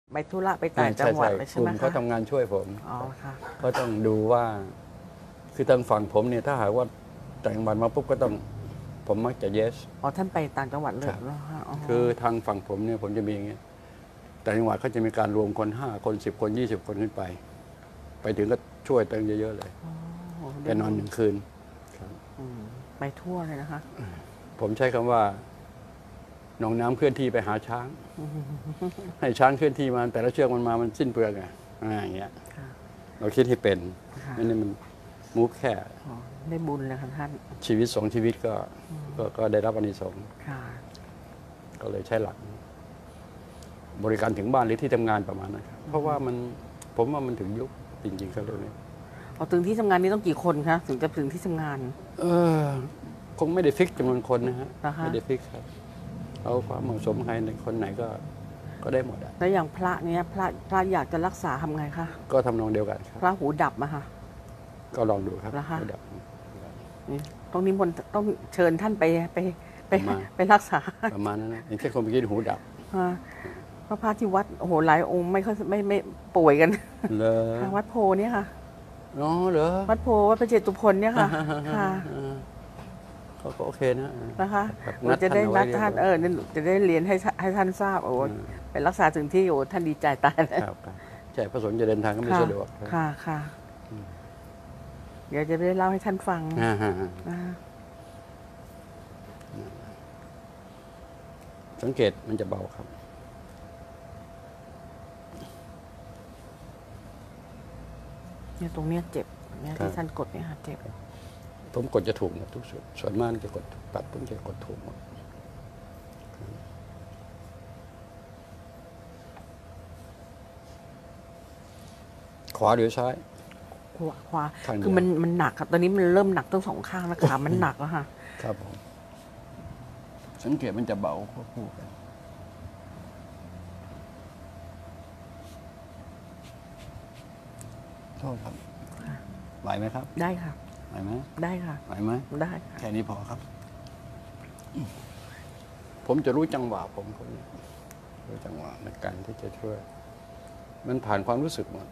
ไปธุระไปต่างจังหวัดเลยใช่ไหมคะเขาทำงานช่วยผมอ๋อค่ะก็ต้องดูว่าคือทางฝั่งผมเนี่ยถ้าหากว่าแต่งวันมาปุ๊บก็ต้องผมมักจะ yes อ๋อท่านไปต่างจังหวัดเลยครับเหรอคะคือทางฝั่งผมเนี่ยผมจะมีอย่างเงี้ยแต่จังหวัดเขาจะมีการรวมคน5 คน10 คน20 คนขึ้นไป ไปถึงก็ช่วยเติมเยอะๆเลยไปนอน1 คืนครับไปทั่วเลยนะคะผมใช้คำว่าหนองน้ำเคลื่อนที่ไปหาช้าง ให้ช้างเคลื่อนที่มาแต่ละเชือกมันมามันสิ้นเปลืองไงอย่างเงี้ยเราคิดให้เป็นไม่ได้มันมูฟแค่ได้บุญเลยค่ะท่านชีวิต2 ชีวิตก็ได้รับอานิสงส์ก็เลยใช้หลักบริการถึงบ้านหรือที่ทำงานประมาณนั้นครับเพราะว่าผมว่ามันถึงยุคจริงๆครับเรื่องนี้ถึงที่ทำงานนี้ต้องกี่คนคะถึงจะถึงที่ทำงานคงไม่ได้ฟิกจำนวนคนนะฮะไม่ได้ฟิกครับเอาความเหมาะสมใครคนไหนก็ได้หมดอ่ะแล้วอย่างพระเนี้ยพระอยากจะรักษาทำไงคะก็ทำนองเดียวกันครับพระหูดับอะค่ะก็ลองดูครับหูดับตรงนี้มนต้องเชิญท่านไปรักษาประมาณนั้นนะอย่างเช่นคนเมื่อกี้หูดับพระพาที่วัดโอ้โหหลายองค์ไม่ป่วยกันเลยวัดโพเนี่ยค่ะอ๋อเหรอวัดโพวัดพระเจตุพนเนี่ยค่ะเขาก็โอเคนะคะจะได้นัดท่านจะได้เรียนให้ท่านทราบไปรักษาถึงที่ท่านดีใจตายเลยใช่พระสงฆ์จะเดินทางก็ไม่สะดวกค่ะเดี๋ยวจะได้เล่าให้ท่านฟังสังเกตมันจะเบาครับเนี่ยตรงเนี้ยเจ็บเนี่ยที่ท่านกดเนี่ยเจ็บผมกดจะถูกหมดทุกส่วนมากจะกดตัดผมจะกดถูกหมดขวาหรือซ้ายขวาคือมันหนักครับตอนนี้มันเริ่มหนักทั้ง2 ข้างแล้วขามันหนักแล้วค่ะครับผมสังเกตมันจะเบาควบคู่กันโทษครับไหวไหมครับได้ค่ะไหวไหมได้ค่ะไหวไหมได้แค่นี้พอครับผมจะรู้จังหวะผมคนนี้รู้จังหวะในการที่จะช่วยมันผ่านความรู้สึกหมด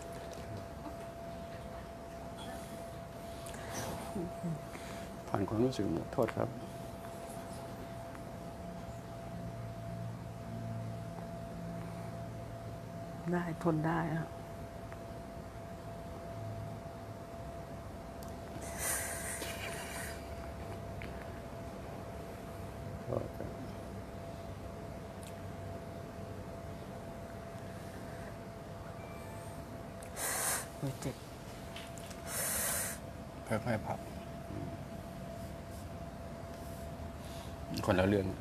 ผ่านความรู้สึกหมดโทษครับได้ทนได้ครับเจ็บค่อยๆพับคนละเรื่อง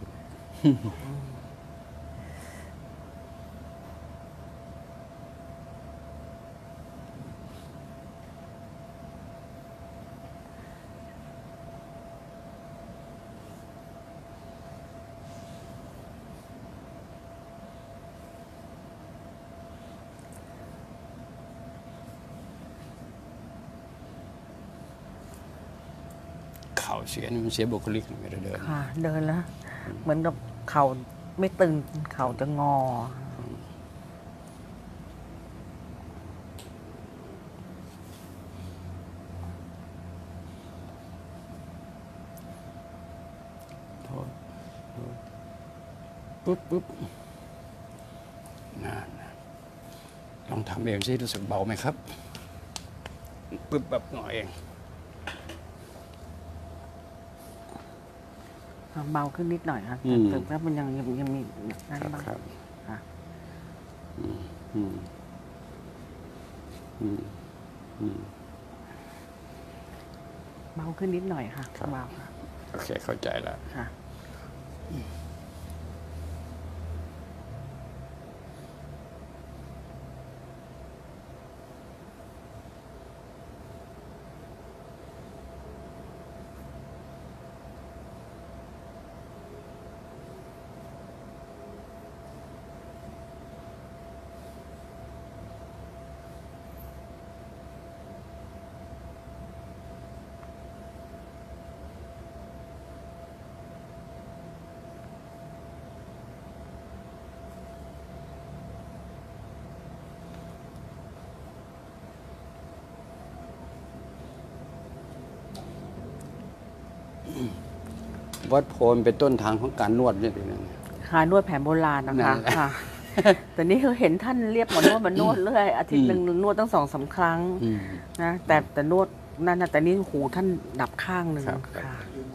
เข่าเสียนี่มันเสียบุคลิกไม่ได้เดินค่ะเดินแล้วเหมือนกับเข่าไม่ตึงเข่าจะงอปุ๊บนั่นลองทำเองสิรู้สึกเบาไหมครับปุ๊บแบบหน่อยเองเบาขึ้นนิดหน่อยครับแต่ว่ามันยังมีนั่นบ้างค่ะเบาขึ้นนิดหน่อยค่ะเบาค่ะโอเคเข้าใจแล้วค่ะวัดโพนเป็นต้นทางของการนวดเนี่ยนะค่ะนวดแผนโบราณนะคะนั่นแหละค่ะ แต่นี่เขาเห็นท่านเรียกหมอนวดมานวดเรื่อยอาทิตย์หนึ่งนวดตั้ง2-3 ครั้งอืมนะแต่นวดนั่นนะแต่นี่หูท่านดับข้างหนึ่งครับค่ะ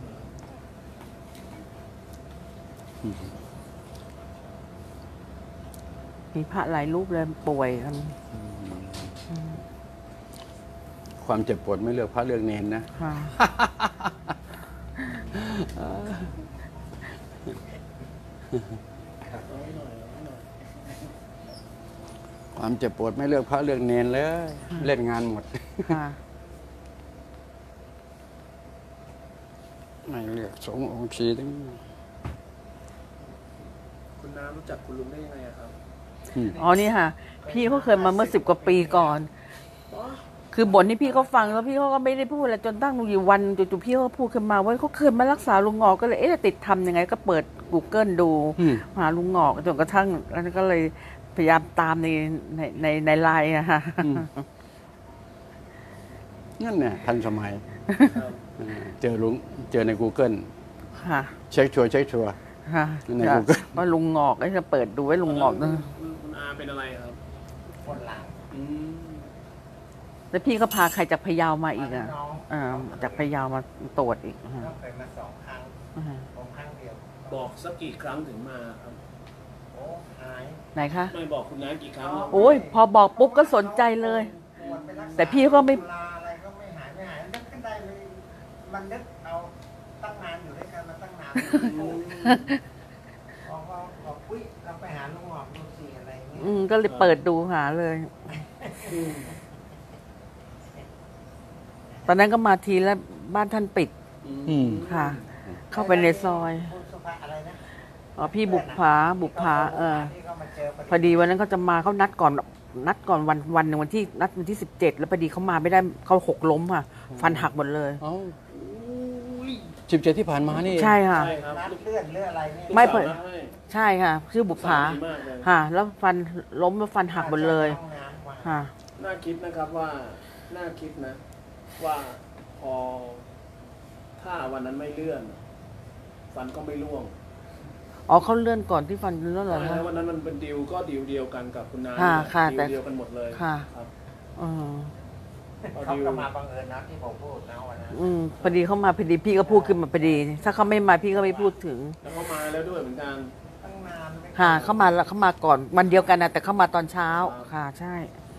มีพระหลายรูปเลยป่วยกันความเจ็บปวดไม่เลือกพระเลือกเนนนะค่ะความเจ็บปวดไม่เลือกพระเลือกเนนเลยเล่นงานหมดค่ะไม่เลือกสงฆ์องค์ชีทั้งคุณน้ารู้จักคุณลุงได้ยังไงอะครับอ๋อนี่ค่ะ พี่เขาเคยมาเมื่อ10 กว่าปีก่อน คือบ่นให้พี่เขาฟังแล้วพี่เขาก็ไม่ได้พูดอะไรจนตั้งอยู่วันจู่ๆพี่เขาก็พูดขึ้นมาว่าเขาเคยมารักษาลุงงอกก็เลยจะติดทำยังไงก็เปิด Google ดูหาลุงงอกจนกระทั่งแล้วก็เลยพยายามตามในไลน์อะค่ะนั่นเนี่ยทันสมัยเจอลุงเจอใน Google ค่ะเช็คชัวร์เช็คชัวร์ค่ะใน Google ว่าลุงงอกก็จะเปิดดูไว้ลุงงอกนะคุณอาเป็นอะไรครับปวดหลังแล้วพี่ก็พาใครจากพะเยามาอีกอ่ะจากพะเยามาตรวจอีกก็เคยมา2 ครั้งผมครั้งเดียวบอกสักกี่ครั้งถึงมาครับโอ้หายไหนคะไม่บอกคุณน้ากี่ครั้งโอ้ยพอบอกปุ๊บก็สนใจเลยปวดไปรักษาแต่พี่ก็ไม่ลาอะไรก็ไม่หายนึกขึ้นได้เลยมันนึกเอาตั้งนานอยู่ด้วยกันมาตั้งนานบอกอุ้ยเราไปหาลุงหงอกดูสิอะไรเงี้ยก็เลยเปิดดูหาเลย ตอนนั้นก็มาทีแล้วบ้านท่านปิด ค่ะ เข้าไปในซอยคุณสุภาอะไรนะอ๋อพี่บุปผาที่เขามาเจอพอดีวันนั้นเขาจะมาเขานัดก่อนวันหนึ่งวันที่17แล้วพอดีเขามาไม่ได้เขาหกล้มค่ะ ฟันหักหมดเลยเอ้า17ที่ผ่านมานี่ใช่ค่ะใช่ครับนัดเลื่อนเรื่องอะไรเนี่ยไม่เปิดลูกสาวนัให้ใช่ค่ะ ชื่อบุปผาดีมากเลยค่ะ แล้วฟันล้มแล้วฟันหักหมดเลยห้องน้ำมาค่ะน่าคิดนะครับว่าน่าคิดนะ ว่าพอถ้าวันนั้นไม่เลื่อน ฟันก็ไม่ร่วงอ๋อเขาเลื่อนก่อนที่ฟันเลื่อนเหรอใช่คะแล้ววันนั้นมันเป็นดีลก็ดีลเดียวกันกับคุณน้าค่ะดีแต่ลเดียวกันหมดเลยค่ะครับอืมเขาก็มาบังเอิญนะที่ผมพูดนะวันนั้นพอดีเขามาพอดีพี่ก็พูดขึ้นมาพอดี ถ้าเขาไม่มาพี่ก็ไม่พูดถึงแล้วเขามาแล้วด้วยเหมือนกันตั้งนานไม่ค่ะเขามาแล้วเขามาก่อนวันเดียวกันนะแต่เขามาตอนเช้าค่ะ ใช่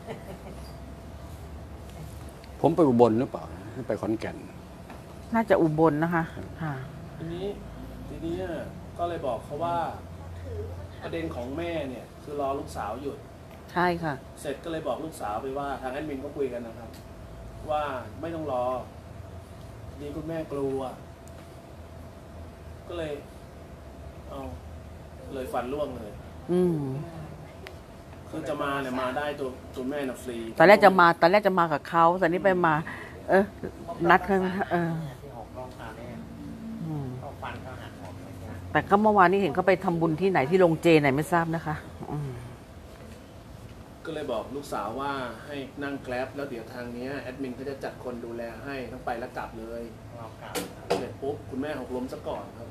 ผมไปอุบลหรือเปล่าไปขอนแก่นน่าจะอุบลนะคะ ค่ะทีนี้ก็เลยบอกเขาว่าประเด็นของแม่เนี่ย คือรอลูกสาวหยุดใช่ค่ะเสร็จก็เลยบอกลูกสาวไปว่าทางแอดมินก็คุยกันนะครับ ว่าไม่ต้องรอดีคุณแม่กลัว ก็เลยเอาเลยฟันร่วงเลยอืมคือจะมาเนี่ยมาได้ตัวแม่น่ะฟรีตอนแรกจะมากับเขาแต่นี่ไปมา นัดกันที่6 โมงเนี่ยอืมเขาฟันเขาหักหมดเลยนะแต่ก็เมื่อวานนี้เห็นเขาไปทำบุญที่ไหนที่โรงเจไหนไม่ทราบนะคะ อืมก็เลยบอกลูกสาวว่าให้นั่งแกร็บแล้วเดี๋ยวทางเนี้ยแอดมินเขาจะจัดคนดูแลให้ทั้งไปและกลับเลยเรากลับเสร็จปุ๊บคุณแม่หกล้มซะก่อนครับ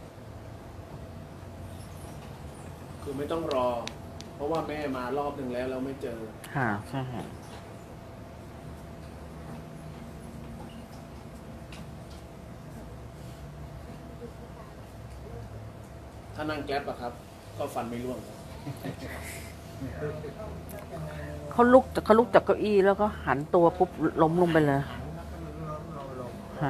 คือไม่ต้องรอ เพราะว่าแม่มารอบหนึ่งแล้วเราไม่เจอค่ะ ใช่ถ้านั่งแกร็บอะครับ ก็ฟันไม่ร่วงครับเขาลุกจากเก้าอี้แล้วก็หันตัวปุ๊บล้มลงไปเลยหันแล้วก็ล้มลงค่ะ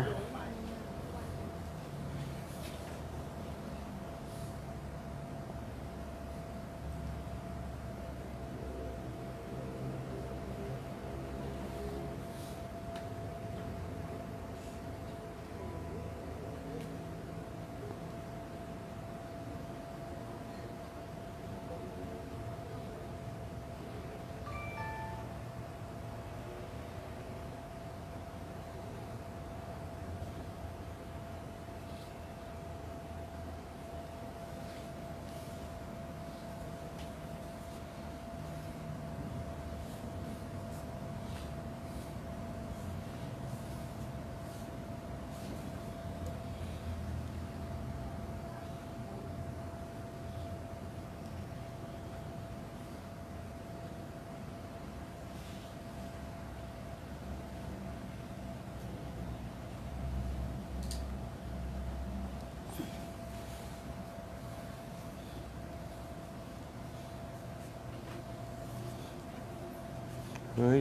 เฮ้ย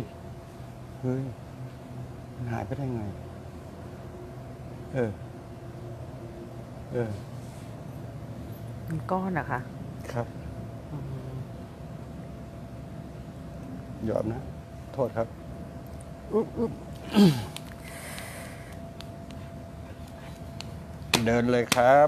มันหายไปได้ไง เออมันก้อนอะค่ะครับยอมนะ โทษครับ เดินเลยครับ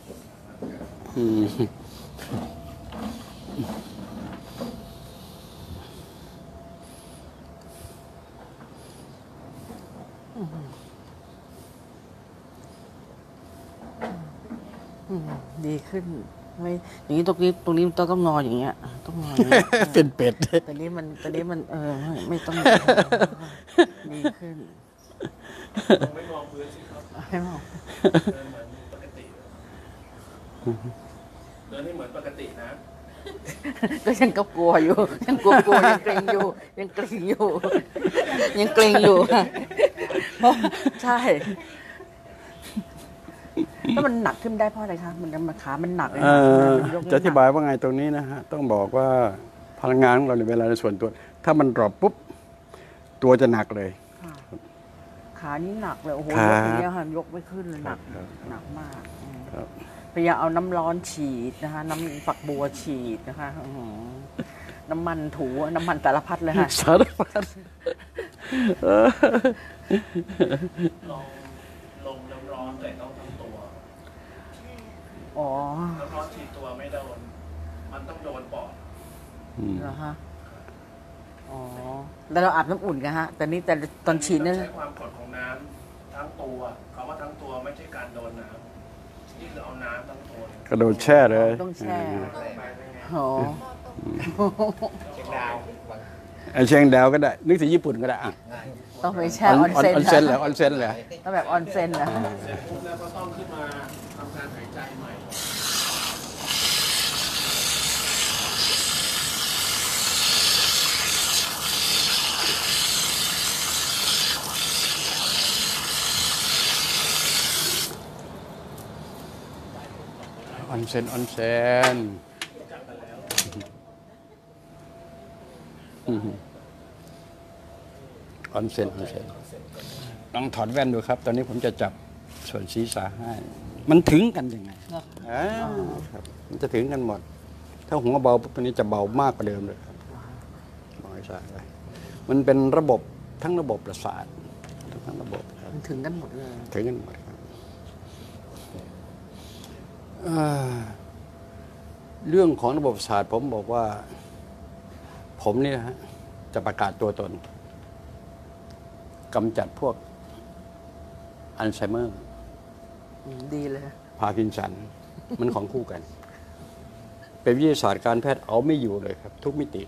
ดีขึ้นไม่อย่างนี้ตรงนี้ต้องงออย่างเงี้ยต้องงออย่างเงี้ยเป็นเป็ดตอนนี้มันไม่ต้องดีขึ้นลองไม่มองพื้นสิครับให้มองเดินเหมือนปกติเดินให้เหมือนปกตินะก็ยังก็กลัวอยู่ยังกลัวยังเกรงอยู่ยังเกรงอยู่เพราะใช่แล้วมันหนักขึ้นได้เพราะอะไรคะมันขามันหนักเลยนะมันยกไม่จะอธิบายว่าไงตรงนี้นะฮะ ต้องบอกว่าพลังงานของเราในเวลาในส่วนตัว ถ้ามันดรอปปุ๊บ ตัวจะหนักเลยค่ะขานี่หนักเลยโอ้โหครัยบกอย่างเงี้ยค่ะยกไม่ขึ้นเลยหนักครับหนักมากครับพยายามเอาน้ำร้อนฉีดนะคะน้ำฝักบัวฉีดนะคะอื้อหือน้ำมันถูน้ำมันสารพัดเลยค่ะสารพัดลองลงน้ำร้อนแต่ต้องทั้งตัวอ๋อน้ำร้อนฉีดตัวไม่โดน มันต้องโดนปอดเหรอฮะอ๋อแล้วเราอาบน้ำอุ่นกันฮะแต่ตอนฉีดเนี่ยใช้ความกดของน้ำทั้งตัวคำว่าทั้งตัวไม่ใช่การโดนน้ำนี่คือเอาน้ำทั้งตัวกระโดดแช่เลยต้องแช่ไปเป็นไงอ๋อเชียงดาวไอเชียงดาวก็ได้ นึกถึงญี่ปุ่นก็ได้อ่ะต้องไปแช่ออนเซ็นออนเซ็นเหรอออนเซ็นเหรอต้องแบบออนเซ็นนะเสร็จปุ๊บแล้วก็ต้องขึ้นมาทำการหายใจใหม่ออนเซ็นออนเซนออนเซ็นลองถอดแว่นดูครับ ตอนนี้ผมจะจับส่วนศีรษะให้ มันถึงกันยังไงครับมันจะถึงกันหมด ถ้าหัวเบาปุ๊บตัวนี้จะเบามากกว่าเดิมเลยครับมองให้ชัดเลยมันเป็นระบบทั้งระบบประสาททั้งระบบครับมันถึงกันหมดเลยถึงกันหมดครับเรื่องของระบบประสาทผมบอกว่า ผมนี่นะฮะจะประกาศตัวตนกำจัดพวกอัลไซเมอร์ดีเลยพาร์กินสัน มันของคู่กัน เป็นวิทยาศาสตร์การแพทย์เอาไม่อยู่เลยครับ ทุกมิติ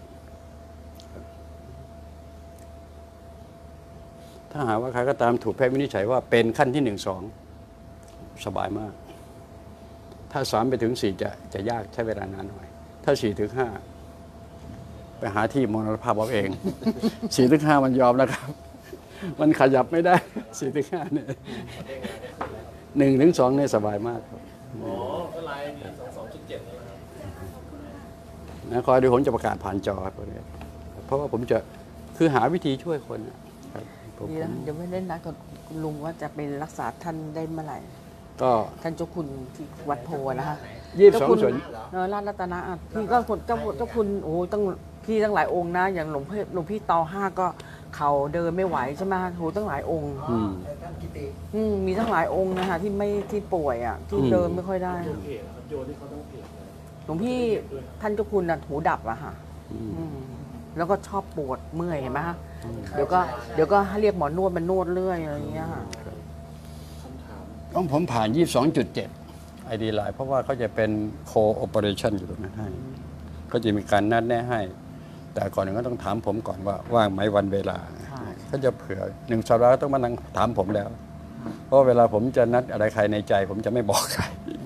ถ้าหากว่าใครก็ตามถูกแพทย์วินิจฉัยว่าเป็นขั้นที่ 1-2 สบายมาก ถ้า3ไปถึง4จะยากใช้เวลานานหน่อย ถ้า4ถึง5ไปหาที่มรณภาพเอาเอง 4ถึง5มันยอมแล้วครับ มันขยับไม่ได้ 4ถึง5เนี่ย1ถึง2เนี่ยสบายมากครับอ๋อก็ไลน์นี่22.7แล้วนะครับนะคอยดูผมจะประกาศผ่านจอครับตัวนี้เพราะว่าผมจะคือหาวิธีช่วยคนนะครับผมดีแล้วเดี๋ยวไม่ได้นัดกับคุณลุงว่าจะไปรักษาท่านได้เมื่อไหร่ก็ท่านเจ้าคุณที่วัดโพนะคะ 22 ส่วนราชรัตนะอ่ะพี่ก็คนเจ้าคุณโอ้ตั้งพี่ตั้งหลายองค์นะ อย่างหลวงพี่ต.5 ก็เขาเดินไม่ไหวใช่ไหมโหตั้งหลายองค์ท่านกิติมีตั้งหลายองค์นะคะที่ป่วยอ่ะที่เดินไม่ค่อยได้โยนเพจครับโยนที่เขาต้องเพจเลยหลวงพี่ท่านเจ้าคุณน่ะหูดับอะค่ะแล้วก็ชอบปวดเมื่อยเห็นไหมฮะเดี๋ยวก็ให้เรียกหมอนวดมานวดเรื่อยอะไรอย่างเงี้ยค่ะคำถามต้องผมผ่าน 22.7 ID Line เพราะว่าเขาจะเป็น Co-operation อยู่ตรงนั้นให้ก็จะมีการนัดแนะให้ แต่ก่อนหนึ่งก็ต้องถามผมก่อนว่าว่างไหมวันเวลาเขาจะเผื่อ1 สัปดาห์ก็ต้องมานั่งถามผมแล้ว เพราะเวลาผมจะนัดอะไรใครในใจ ผมจะไม่บอกใคร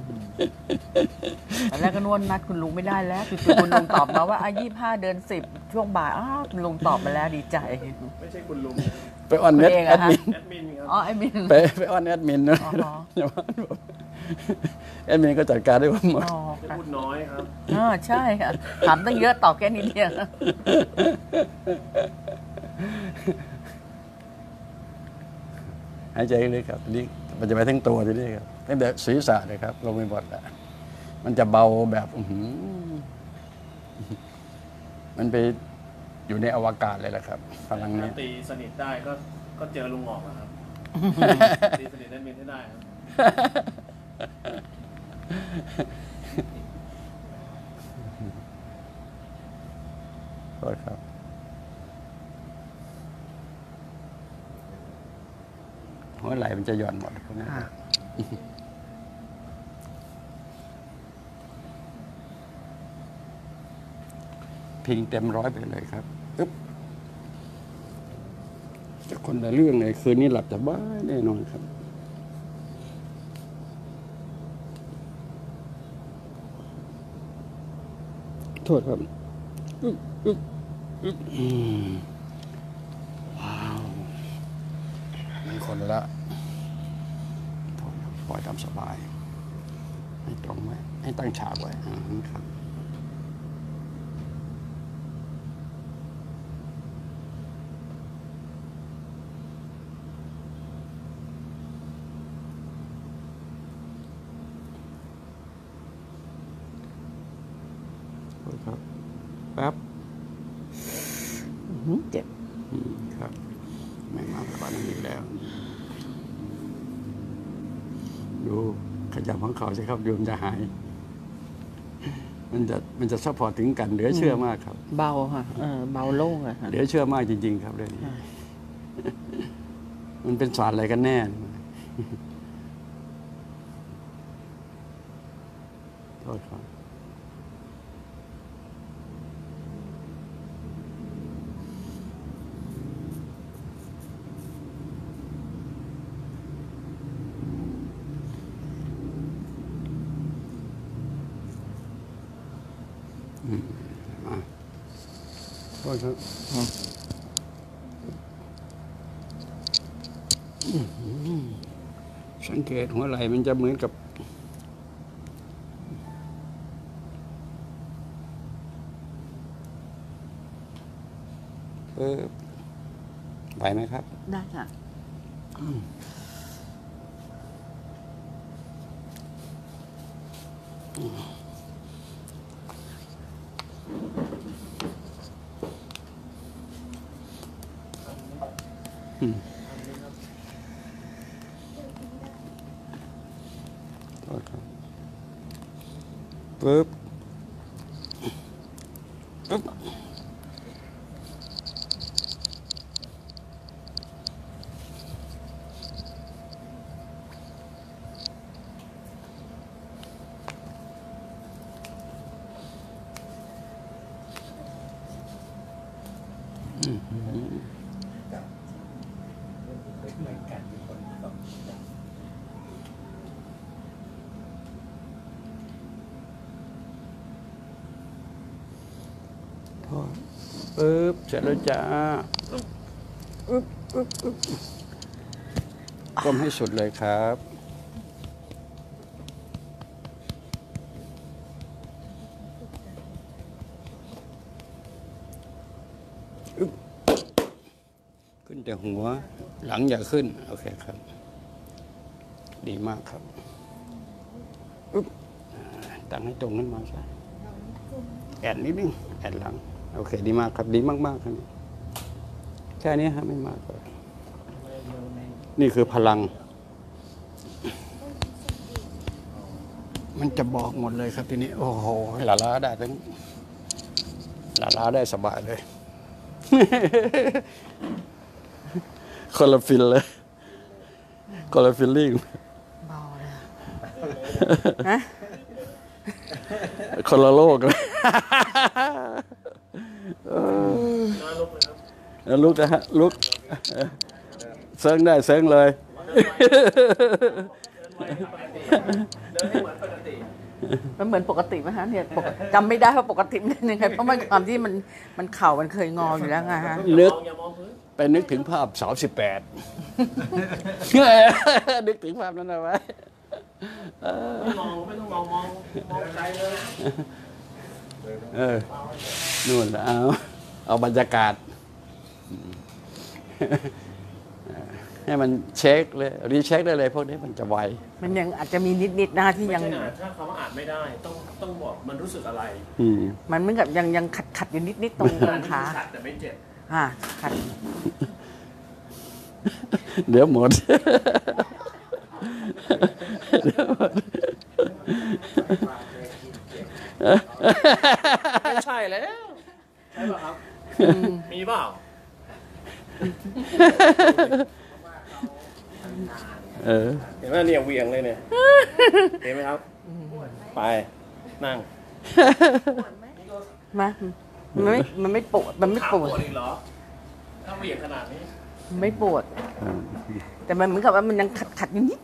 ตอนแรกก็นวดนัดคุณลุงไม่ได้แล้วจู่ๆคุณลุงตอบมาว่า25 เดือน 10 ช่วงบ่ายคุณลุงตอบมาแล้วดีใจไม่ใช่คุณลุงไปออนเน็ตคุณเองแออะดฮะมินแอดมินครับอ๋อไอ้มินไปออนแอดมินนะอ๋อแอดมินก็จัดการได้หมดอ๋อไม่ค่ะพูดน้อยครับใช่ค่ะถามตั้งเยอะตอบแค่นิดเดียวหายใจเลยครับทีนี้มันจะไปทั้งตัวทีนี้ครับตั้งแต่ศีรษะเลยครับลงไปหมดแล้วมันจะเบาแบบมันไปอยู่ในอวกาศเลยแหละครับพลังถ้านี้ตีสนิทได้ก็เจอลุงออกนะครับ ตีสนิทได้มินให้ได้ครับโทษครับหัวไหล่มันจะหย่อนหมดพวกนี้ค่ะพิงเต็มร้อยไปเลยครับอึ๊บจะคนละเรื่องเลยคืนนี้หลับสบายแน่นอนครับโทษครับอึ๊บอึ๊บอึ๊บว้าวมันคนละโทษครับปล่อยตามสบายให้ตรงไว้ให้ตั้งฉากไว้ครับครับแป๊บเจ็บครับไม่มากกว่านั้นอีกแล้ว ดูขยับของเขาสิครับโยมจะหาย มันจะซัพพอร์ตถึงกันเหลือเชื่อมากครับเบาค่ะเบาโล่งอะค่ะเหลือเชื่อมากจริงๆครับเรื่องนี้ มันเป็นศาสตร์อะไรกันแน่โทษครับมาโทษครับสังเกตหัวไหล่มันจะเหมือนกับไหวไหมครับได้ค่ะโทษครับปึ๊บปึ๊บปึ๊บเสร็จแล้วจ้าก้มให้สุดเลยครับขึ้นแต่หัวหลังอย่าขึ้นโอเคครับดีมากครับตั้งให้ตรงขึ้นมาใช่แอดนิดนึงแอดหลังโอเคดีมากครับดีมากๆครับแค่นี้ฮะไม่มากเลยนี่คือพลังมันจะบอกหมดเลยครับทีนี้โอ้โหหลาล้าได้ทั้งหลาล้าได้สบายเลย คนละฟิลเลยคนละฟิลลิ่งเบาเลยฮะคนละโลกเลยน่าลุกเลยครับลุกนะฮะลุกเซิงได้เซิงเลยเดินให้เหมือนปกติมันเหมือนปกติไหมฮะเนี่ยจำไม่ได้ว่าปกติมันเป็นยังไงเพราะมันความที่มันเข่ามันเคยงออยู่แล้วไงฮะนึกอย่ามองพื้นไปนึกถึงภาพสาว18 นึกถึงภาพนั้นเอาไว้ไม่ต้องมองไกลเลยนู่นเอาบรรยากาศให้มันเช็คเลยรีเช็คได้เลยพวกนี้มันจะไวมันยังอาจจะมีนิดๆนะที่ไม่ยังใช่ถ้าคำว่าอ่านไม่ได้ต้องบอกมันรู้สึกอะไรมันเหมือนกับยังขัดอยู่นิดๆตรงอ่านขาขัดแต่ไม่เจ็บขัดเดี๋ยวหมดไม่ใช่แล้วใช่ป่ะครับมีเปล่า เห็นไหมเนี่ยเหวียงเลยเนี่ยเห็นไหมครับไปนั่งมันไม่ปวดมันไม่ปวดขาอีกเหรอถ้าเหวียงขนาดนี้ไม่ปวด แต่มันเหมือนกับว่ามันยังขัดอยู่นิด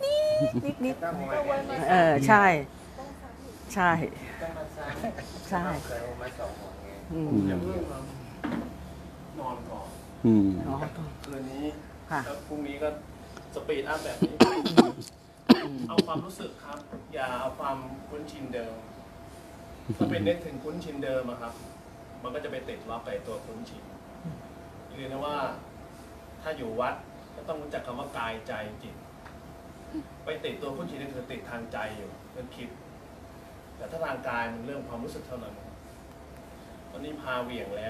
ใช่ใช่ต้องมาสร้างใช่เคยมาส่งหมดไงอย่าเพิ่งนอนก่อนอ๋อคืนนี้ค่ะแล้วพรุ่งนี้ก็สปีดอัพแบบนี้ เอาความรู้สึกครับ อย่าเอาความคุ้นชินเดิม ถ้าเป็นนึกถึงคุ้นชินเดิมอะครับ มันก็จะไปติดล็อกไปตัวคุ้นชินเรียนนะว่า ถ้าอยู่วัดก็ต้องรู้จักคำว่ากายใจจิต ไปติดตัวคุ้นชินนี่คือติดทางใจอยู่เรื่องคิด แต่ถ้าทางกายมันเรื่องความรู้สึกเท่านั้นตอนนี้พาเหวี่ยงแล้ว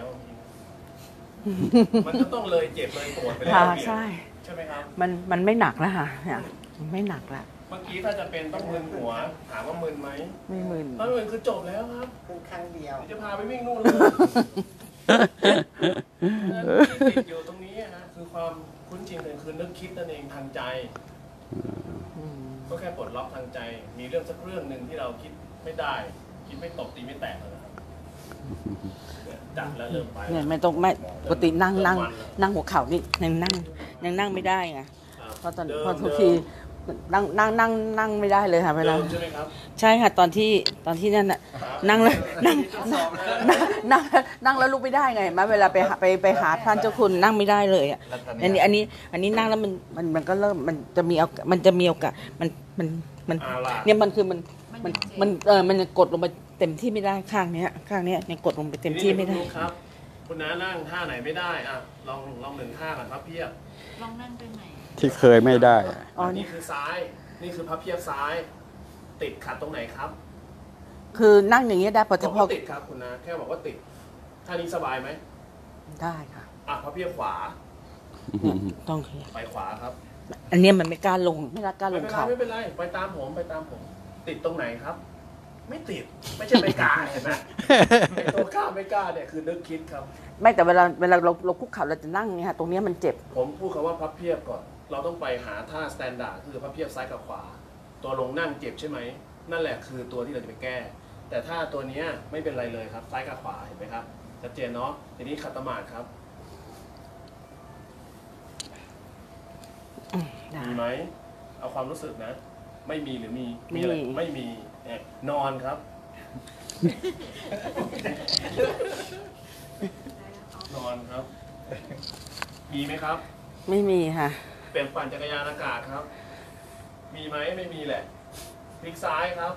มันก็ต้องเลยเจ็บเลยปวดไปแล้วเหวี่ยงใช่ใช่ไหมครับมันไม่หนักแล้วค่ะมันไม่หนักแล้วเมื่อกี้ถ้าจะเป็นต้องมึนหัว ถามว่ามึนไหมไม่มึนถ้ามึนคือจบแล้วครับเพิ่งครั้งเดียวเดี๋ยวจะพาไปวิ่งนู่นเลยที่ติดอยู่ตรงนี้นะคือความคุ้นชินคือนึกคิดนั่นเองทางใจ ก็แค่ปลดล็อกทางใจ มีเรื่องสักเรื่องหนึ่งที่เราคิดไม่ได้ คิดไม่ตกตีไม่แตกนะครับจัดแล้วเริ่มไปเนี่ยไม่ต้องไม่ปกตินั่งหัวเข่านี่ยังนั่งไม่ได้ไงเพราะทุกทีนั่งไม่ได้เลยค่ะเวลาเดิมใช่ไหมครับใช่ค่ะตอนที่นั่นน่ะนั่งแล้วนั่งแล้วลุกไม่ได้ไงมาเวลาไปหาท่านเจ้าคุณนั่งไม่ได้เลยอ่ะอันนี้นั่งแล้วมันก็เริ่มมันจะมีโอกาสมันเนี่ยมันคือมันยังกดลงไปเต็มที่ไม่ได้ข้างเนี้ยยังกดลงไปเต็มที่ไม่ได้ครับ คุณน้านั่งท่าไหนไม่ได้อ่ะลองหนึ่งท่าก่อนครับเพียบลองนั่งเป็นไหนที่เคยไม่ได้อ๋อนี่คือซ้าย นี่คือพับเพียบซ้าย ติดขัดตรงไหนครับคือนั่งอย่างเงี้ยได้พอบอกว่าติดครับคุณนะแค่บอกว่าติดท่านี้สบายไหมได้ค่ะอ่ะพับเพียบขวาต้องไปขวาครับอันเนี้ยมันไม่กล้าลงไม่กล้าลไม่งเป็นไรเขาไม่เป็นไรไปตามผมติดตรงไหนครับ ไม่ติดไม่ใช่ไม่กล้าเห็นไหมไอ้ตัวกล้าไม่กล้าเนี่ยคือนึกคิดครับไม่แต่เวลาเราคุกเข่าเราจะนั่งเนี่ยค่ะตรงเนี้ยมันเจ็บผมพูดคำว่าพับเพียบก่อน เราต้องไปหาท่าสแตนดาร์ดคือพับเพียบซ้ายกับขวา ตัวลงนั่งเจ็บใช่ไหมนั่นแหละคือตัวที่เราจะไปแก้ แต่ถ้าตัวเนี้ยไม่เป็นไรเลยครับซ้ายกับขวาเห็นไหมครับชัดเจนเนาะทีนี้ขัดสมาธิครับมีไหมเอาความรู้สึกนะ ไม่มีหรือมีอะไรไม่มีนอนครับ นอนครับ มีไหมครับไม่มีค่ะเปลี่ยนปั่นจักรยานอากาศครับ มีไหมไม่มีแหละพลิกซ้ายครับ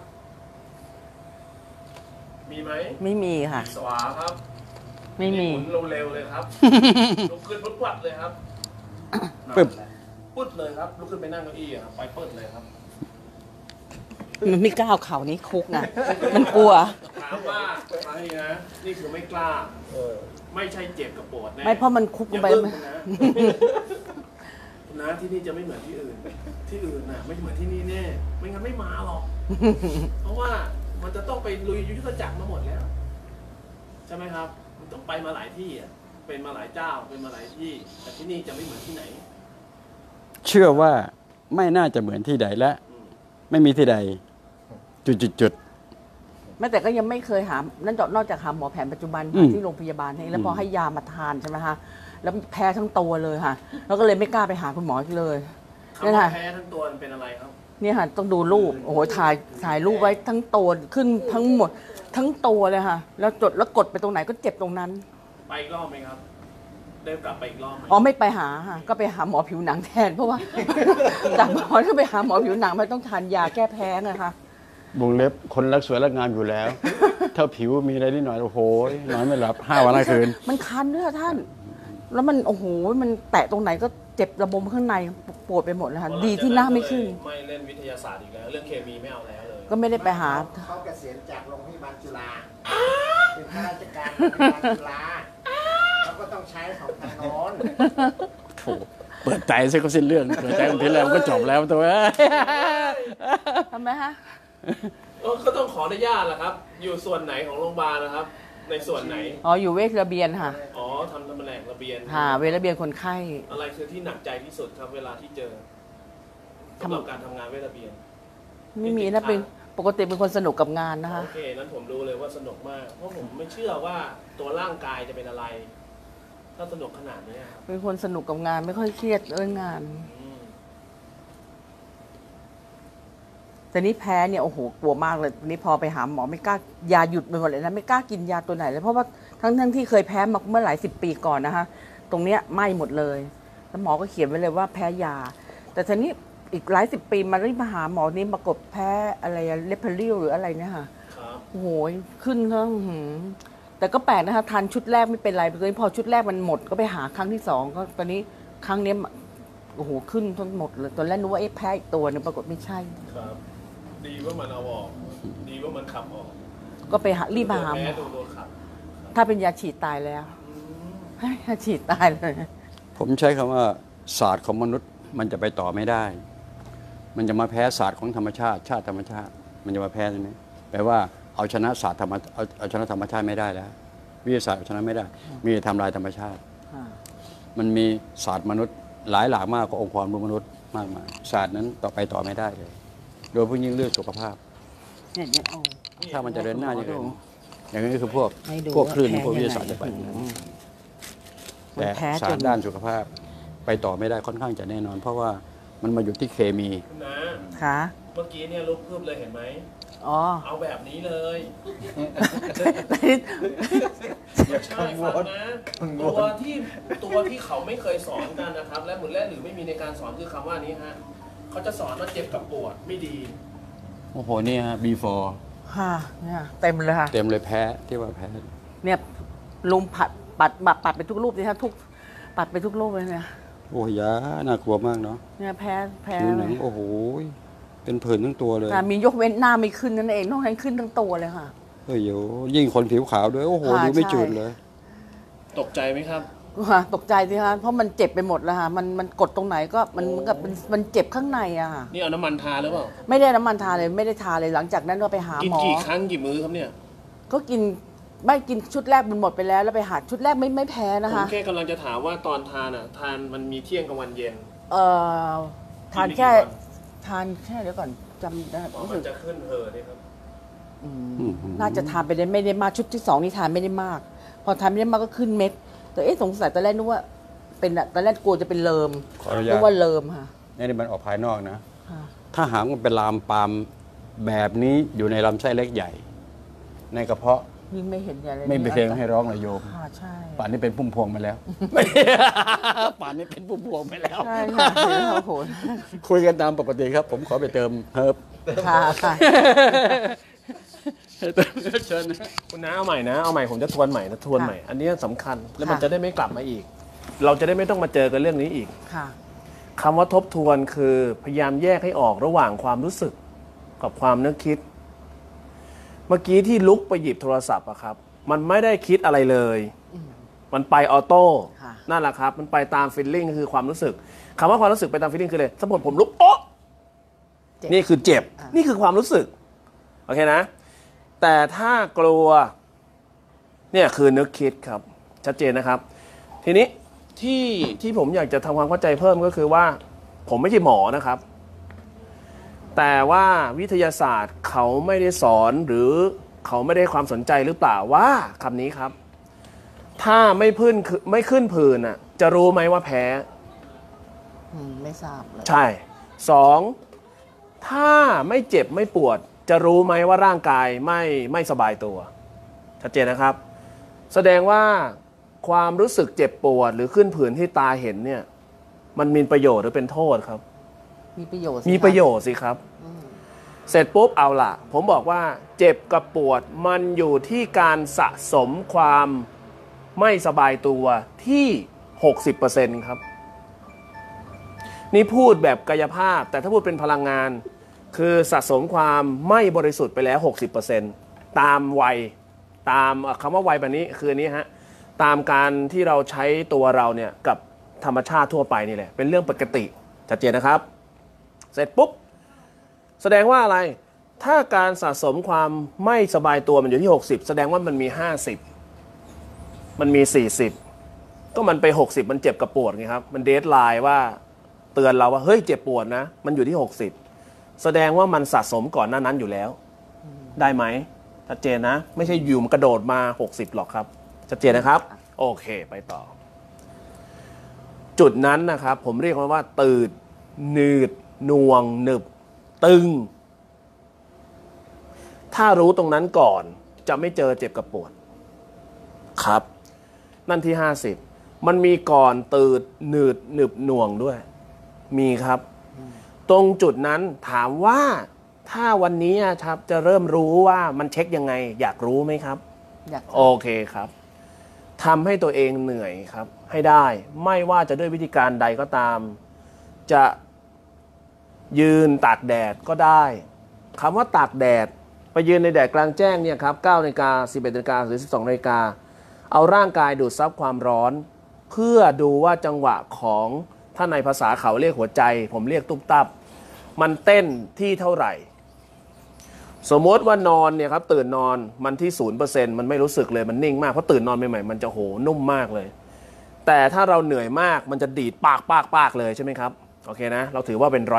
มีไหมไม่มีค่ะสวาครับไม่มีหมุนเร็วๆเลยครับ ลุกขึ้นปุ๊บปัดเลยครับปึ๊บปุ๊ดเลยครับลุกขึ้นไปนั่งเก้าอี้ครับไปเปิดเลยครับมันไม่กล้าเอาเข่านี้คุกนะมันกลัวถามว่าฟังให้นะนี่คือไม่กล้าไม่ใช่เจ็บกับปวดแน่ไม่เพราะมันคุกลอย่างไปเบิ้งนะนะที่นี่จะไม่เหมือนที่อื่น ที่อื่นน่ะไม่เหมือนที่นี่แน่ไม่งั้นไม่มาหรอก เพราะว่ามันจะต้องไปลุยยุทธจักรมาหมดแล้ว ใช่ไหมครับ มันต้องไปมาหลายที่อ่ะเป็นมาหลายเจ้าเป็นมาหลายที่ แต่ที่นี่จะไม่เหมือนที่ไหนเชื่อว่าไม่น่าจะเหมือนที่ใดและไม่มีที่ใด จุดแม้แต่ก็ยังไม่เคยหานั่นนอกจากหาหมอแผนปัจจุบันที่โรงพยาบาลให้แล้วพอให้ยามาทานใช่ไหมคะแล้วแพ้ทั้งตัวเลยค่ะ แล้วก็เลยไม่กล้าไปหาคุณหมออีกเลยคำว่าแพ้ทั้งตัวมันเป็นอะไรครับเนี่ยค่ะต้องดูรูปโอ้โหถ่ายรูปไว้ทั้งตัวขึ้นทั้งหมดทั้งตัวเลยค่ะ แล้วแล้วกดไปตรงไหนก็เจ็บตรงนั้นไปอีกรอบไหมครับได้กลับไปอีกรอบไหมอ๋อไม่ไปหาค่ะก็ไปหาหมอผิวหนังแทนเพราะว่า จากหมอก็ไปหาหมอผิวหนังมันต้องทานยาแก้แพ้นะคะๆวงเล็บคนรักสวยรักงามอยู่แล้ว ถ้าผิวมีอะไรนิดหน่อยโอ้โหนอนไม่หลับ5 วัน5 คืนมันคันด้วยค่ะท่านแล้วมันโอ้โหมันแตะตรงไหนก็เจ็บระบมข้างในปวดไปหมดเลยค่ะดีที่หน้าไม่ขึ้นไม่เล่นวิทยาศาสตร์อีกแล้วเรื่องเคมีไม่เอาแล้วเลยก็ไม่ได้ไปหาเขาเกษียณจากโรงพยาบาลจุฬาเป็นข้าราชการโรงพยาบาลจุฬาเขาก็ต้องใช้ของทางโน้นโถเปิดใจซะก็สิ้นเรื่องเปิดใจคนที่แล้วก็จบแล้วตัวทำไมฮะก็ต้องขออนุญาตแหละครับ อยู่ส่วนไหนของโรงพยาบาลนะครับ ในส่วนไหนอ๋ออยู่เวชระเบียนค่ะอ๋อทำตำแหน่งระเบียนค่ะเวชระเบียนคนไข้อะไรคือที่หนักใจที่สุดครับเวลาที่เจอสำหรับการทำงานเวชระเบียนไม่มีนะเป็นปกติเป็นคนสนุกกับงานนะคะโอเคนั้นผมรู้เลยว่าสนุกมาก เพราะผมไม่เชื่อว่าตัวร่างกายจะเป็นอะไร ถ้าสนุกขนาดนี้ครับเป็นคนสนุกกับงานไม่ค่อยเครียดเรื่องงานอืมแต่นี่แพ้เนี่ยโอ้โหกลัวมากเลยนี่พอไปหาหมอไม่กล้ายาหยุดไปหมดเลยนะไม่กล้ากินยาตัวไหนเลยเพราะว่าทั้งที่เคยแพ้มาเมื่อหลาย10 ปีก่อนนะคะตรงเนี้ยไหม้หมดเลยแล้วหมอก็เขียนไว้เลยว่าแพ้ยา แต่ทีนี้อีกหลาย10 ปีมารีบมาหาหมอนี่ปรากฏแพ้อะไรเลปเปอริลหรืออะไรเนี่ยค่ะครับโอ้โหขึ้นทั้งแต่ก็แปลกนะคะทานชุดแรกไม่เป็นไรตอนนี้พอชุดแรกมันหมดก็ไปหาครั้งที่2ก็ตอนนี้ครั้งนี้โอ้โหขึ้นทั้งหมดเลยตอนแรกนึกว่าแพ้อีกตัวนึงปรากฏไม่ใช่ครับ ดีว่ามันเอาออก ดีว่ามันขับออกก็ไปรีบมาหาหมแพ้อตัวขับถ้าเป็นยาฉีดตายแล้วยาฉีดตายเลยผมใช้คำว่าศาสตร์ของมนุษย์มันจะไปต่อไม่ได้ มันจะมาแพ้ศาสตร์ของธรรมชาติชาติธรรมชาติ มันจะมาแพ้ตรงนี้แปลว่าเอาชนะศาสตร์เอาชนะธรรมชาติไม่ได้แล้ววิทยาศาสตร์เอาชนะไม่ได้ มีแต่ทำลายธรรมชาติ มันมีศาสตร์มนุษย์หลายหลากมากกว่าองค์ความรู้มนุษย์มากมายศาสตร์นั้นต่อไปต่อไม่ได้เลย โดยเฉพาะยิ่งเรื่องสุขภาพเนี่ยเอาถ้ามันจะเดินหน้าอย่างอื่นอย่างนี้คือพวกคลื่นพวกวิทยาศาสตร์จะไป แต่แพ้ศาจสตนร์ด้านสุขภาพไปต่อไม่ได้ค่อนข้างจะแน่นอน เพราะว่ามันมาอยู่ที่เคมีคุณนะค่ะเมื่อกี้เนี่ยลุกพึบเลยเห็นไหมอ๋อเอาแบบนี้เลย ใช่กังวฟังลนะกังวตัวลที่เขาไม่เคยสอนกันนะครับ และเหมือนแรกหรือไม่มีในการสอนคือคำว่านี้ฮะเขาจะสอนว่าเจ็บกับปวดไม่ดีโอ้โหนี่ฮะ before ค่ะเนี่ยเต็มเลยค่ะเต็มเลยแพ้ที่ว่าแพ้เนี่ยลุงปัดไปทุกรูปสิคะปัดไปทุกรูปเลยเนี่ยโอ้ยยาน่ากลัวมากเนาะเนี่ยแพ้ผิวหนังโอ้โหเป็นผื่นทั้งตัวเลยมียกเว้นหน้าไม่ขึ้นนั่นเองนอกนั้นขึ้นทั้งตัวเลยค่ะเฮ้ยโยยิ่งคนผิวขาวด้วยโอ้โหค่ะดูไม่ใช่จืดเลยตกใจไหมครับตกใจสิคะเพราะมันเจ็บไปหมดแล้วค่ะมันกดตรงไหนก็มันกับมันเจ็บข้างในอะค่ะนี่เอาน้ำมันทาหรือเปล่าไม่ได้น้ำมันทาเลยไม่ได้ทาเลยหลังจากนั้นก็ไปหากินหมอกี่ครั้งกี่มื้อครับเนี่ยก็กินไม่กินชุดแรกมันหมดไปแล้วแล้วไปหาชุดแรกไม่แพ้นะผมคะแค่กำลังจะถามว่าตอนทานอ่ะทานมันมีเที่ยงกับวันเย็นเอ่อทานแค่กินไปกี่วันทานแค่เดี๋ยวก่อนจำได้อ๋อรู้มัสึนกจะขึ้นเนี่ยครับน่าจะทานไปได้ไม่ได้มากชุดที่2นี่ทานไม่ได้มาก พอทานไม่ได้มากก็ขึ้นเม็ดแต่สงสัยตอนแรกนึกว่าเป็นตอนแรกกลัวจะเป็นเลิมขออนุนึญาตกว่าเลิมค่ะนี่มันออกภายนอกนะค่ะถ้าหากมันเป็นลามปามแบบนี้อยู่ในลำไส้เล็กใหญ่ ในกระเพาะยิ่งไม่เห็นใหญ่เลยไม่เป็นเพลงให้ร้องเลยโยมค่ะใช่ป่านนี้เป็นพุ่มพวงไปแล้ว ป่านนี้เป็นพุ่มพวงไปแล้วใช่ค่ะเห็นแล้วโอ้โหคุยกันตามปกติครับ ผมขอไปเติมเฮิร์บค่ะค่ะเชิญนะคุณน้าเอาใหม่นะเอาใหม่ผมจะทวนใหม่นะทวนใหม่ อันนี้สำคัญแล้วมันค่ะจะได้ไม่กลับมาอีก เราจะได้ไม่ต้องมาเจอกันเรื่องนี้อีกค่ะคำว่าทบทวนคือพยายามแยกให้ออกระหว่างความรู้สึกกับความนึกคิด เมื่อกี้ที่ลุกไปหยิบโทรศัพท์อะครับ มันไม่ได้คิดอะไรเลย มันไปออโต้ค่ะนั่นแหละครับ มันไปตามฟีลลิ่งคือความรู้สึกคำว่าความรู้สึกไปตามฟีลลิ่งคือเลยสมมติผมลุกโอ๊ะเจ็บนี่คือเจ็บอ่านี่นี่คือความรู้สึกโอเคนะ แต่ถ้ากลัวเนี่ยคือนึกคิดครับชัดเจนนะครับ ทีนี้ที่ผมอยากจะทำความเข้าใจเพิ่มก็คือว่า ผมไม่ใช่หมอนะครับ แต่ว่าวิทยาศาสตร์เขาไม่ได้สอนหรือเขาไม่ได้ความสนใจหรือเปล่าว่าคำนี้ครับ ถ้าไม่ขึ้นผื่นอ่ะจะรู้ไหมว่าแพ้ไม่ทราบเลยใช่สองถ้าไม่เจ็บไม่ปวด จะรู้ไหมว่าร่างกายไม่สบายตัวชัดเจนนะครับ แสดงว่าความรู้สึกเจ็บปวดหรือขึ้นผื่นที่ตาเห็นเนี่ยมันมีประโยชน์หรือเป็นโทษครับมีประโยชน์มีประโยชน์สิครับ เสร็จปุ๊บเอาล่ะ ผมบอกว่าเจ็บกับปวดมันอยู่ที่การสะสมความไม่สบายตัวที่ 60%ครับนี่พูดแบบกายภาพแต่ถ้าพูดเป็นพลังงานคือสะสมความไม่บริสุทธิ์ไปแล้ว 60%ตามวัยตามคำว่าวัยแบบนี้คืออันนี้ฮะตามการที่เราใช้ตัวเราเนี่ยกับธรรมชาติทั่วไปนี่แหละเป็นเรื่องปกติชัดเจนนะครับเสร็จปุ๊บแสดงว่าอะไรถ้าการสะสมความไม่สบายตัวมันอยู่ที่60แสดงว่ามันมี50มันมี40ก็มันไป60มันเจ็บกับปวดไงครับมันเดดไลน์ว่าเตือนเราว่าเฮ้ยเจ็บปวดนะมันอยู่ที่60แสดงว่ามันสะสมก่อนหน้านั้นอยู่แล้วได้ไหมชัดเจนนะไม่ใช่อยู่มันกระโดดมา60หรอกครับชัดเจนนะครับโอเคไปต่อจุดนั้นนะครับผมเรียกมันว่าตืดหนืดหน่วงหนึบตึงถ้ารู้ตรงนั้นก่อนจะไม่เจอเจ็บกับปวดครับนั่นที่50มันมีก่อนตืดหนืดหนึบหน่วงด้วยมีครับตรงจุดนั้นถามว่าถ้าวันนี้ครับจะเริ่มรู้ว่ามันเช็คยังไงอยากรู้ไหมครับอยากโอเคครับทำให้ตัวเองเหนื่อยครับให้ได้ไม่ว่าจะด้วยวิธีการใดก็ตามจะยืนตากแดดก็ได้คำว่าตากแดดไปยืนในแดดกลางแจ้งเนี่ยครับ9 นาฬิกา 11 นาฬิกาหรือ 12 นาฬิกาเอาร่างกายดูดซับความร้อนเพื่อดูว่าจังหวะของถ้าในภาษาเขาเรียกหัวใจผมเรียกตุ๊บตับมันเต้นที่เท่าไหร่สมมติว่านอนเนี่ยครับตื่นนอนมันที่ 0% มันไม่รู้สึกเลยมันนิ่งมากเพราะตื่นนอนใหม่ๆมันจะโหนุ่มมากเลยแต่ถ้าเราเหนื่อยมากมันจะดีดปากเลยใช่ไหมครับโอเคนะเราถือว่าเป็น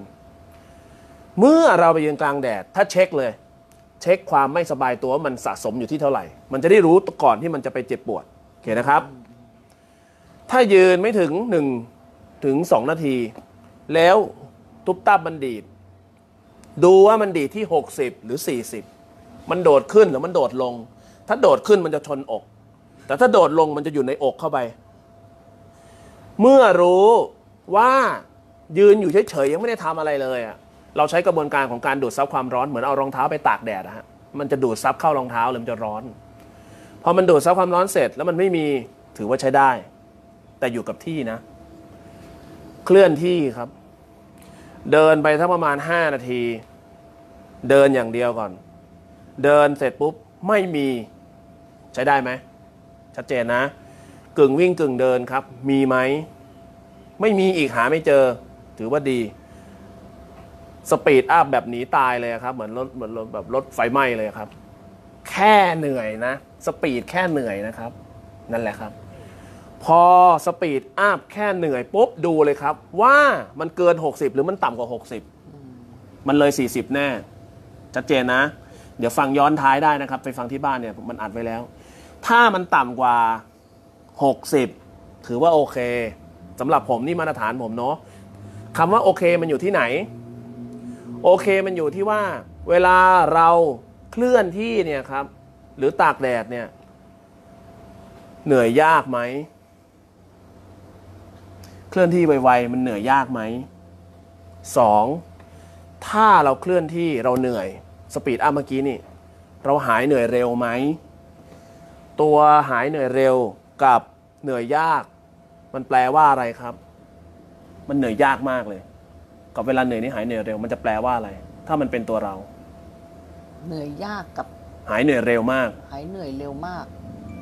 100%เมื่อเราไปยืนกลางแดดถ้าเช็คเลยเช็คความไม่สบายตัวมันสะสมอยู่ที่เท่าไหร่มันจะได้รู้ก่อนที่มันจะไปเจ็บปวดโอเคนะครับถ้ายืนไม่ถึง1 ถึง 2 นาทีแล้วตุ๊บตับมันดีดดูว่ามันดีดที่60หรือ40มันโดดขึ้นหรือมันโดดลงถ้าโดดขึ้นมันจะชนอกแต่ถ้าโดดลงมันจะอยู่ในอกเข้าไปเมื่อรู้ว่ายืนอยู่เฉยๆยังไม่ได้ทำอะไรเลยอ่ะเราใช้กระบวนการของการดูดซับความร้อนเหมือนเอารองเท้าไปตากแดดนะฮะมันจะดูดซับเข้ารองเท้าเลยมันจะร้อนพอมันดูดซับความร้อนเสร็จแล้วมันไม่มีถือว่าใช้ได้แต่อยู่กับที่นะเคลื่อนที่ครับเดินไปสักประมาณ5 นาทีเดินอย่างเดียวก่อนเดินเสร็จปุ๊บไม่มีใช้ได้ไหมชัดเจนนะกึ่งวิ่งกึ่งเดินครับมีไหมไม่มีอีกหาไม่เจอถือว่าดีสปีดอัพแบบหนีตายเลยครับเหมือนรถแบบรถไฟไหม้เลยครับแค่เหนื่อยนะสปีดแค่เหนื่อยนะครับนั่นแหละครับพอสปีดอัพแค่เหนื่อยปุ๊บดูเลยครับว่ามันเกิน60หรือมันต่ำกว่า60มันเลย40แน่ชัดเจนนะเดี๋ยวฟังย้อนท้ายได้นะครับไปฟังที่บ้านเนี่ยมันอัดไว้แล้วถ้ามันต่ำกว่า60ถือว่าโอเคสำหรับผมนี่มาตรฐานผมเนาะคำว่าโอเคมันอยู่ที่ไหนโอเคมันอยู่ที่ว่าเวลาเราเคลื่อนที่เนี่ยครับหรือตากแดดเนี่ยเหนื่อยยากไหมเคลื่อนที่ไวๆมันเหนื่อยยากไหม2ถ้าเราเคลื่อนที่เราเหนื่อยสปีดอัพเมื่อกี้นี่เราหายเหนื่อยเร็วไหมตัวหายเหนื่อยเร็วกับเหนื่อยยากมันแปลว่าอะไรครับมันเหนื่อยยากมากเลยกับเวลาเหนื่อยนี่หายเหนื่อยเร็วมันจะแปลว่าอะไรถ้ามันเป็นตัวเราเหนื่อยยากกับหายเหนื่อยเร็วมากหายเหนื่อยเร็วมาก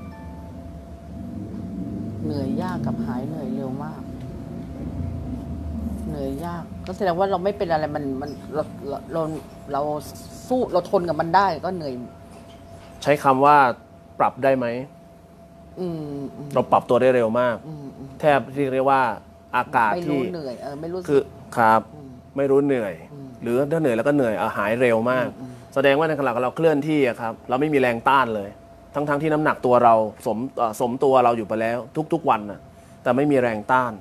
เหนื่อยยากกับหายเหนื่อยเร็วมากเหนื่อยยากก็แสดงว่าเราไม่เป็นอะไรมันเราสู้เราทนกับมันได้ก็เหนื่อยใช้คำว่าปรับได้ไหมเราปรับตัวได้เร็วมากแทบเรียกว่าอากาศที่ไม่รู้เหนื่อยไม่รู้คือครับไม่รู้เหนื่อยหรือถ้าเหนื่อยแล้วก็เหนื่อยหายเร็วมากแสดงว่าในขณะเราเคลื่อนที่ครับเราไม่มีแรงต้านเลยทั้งที่น้ำหนักตัวเราสมตัวเราอยู่ไปแล้วทุกวันนะแต่ไม่มีแรงต้าน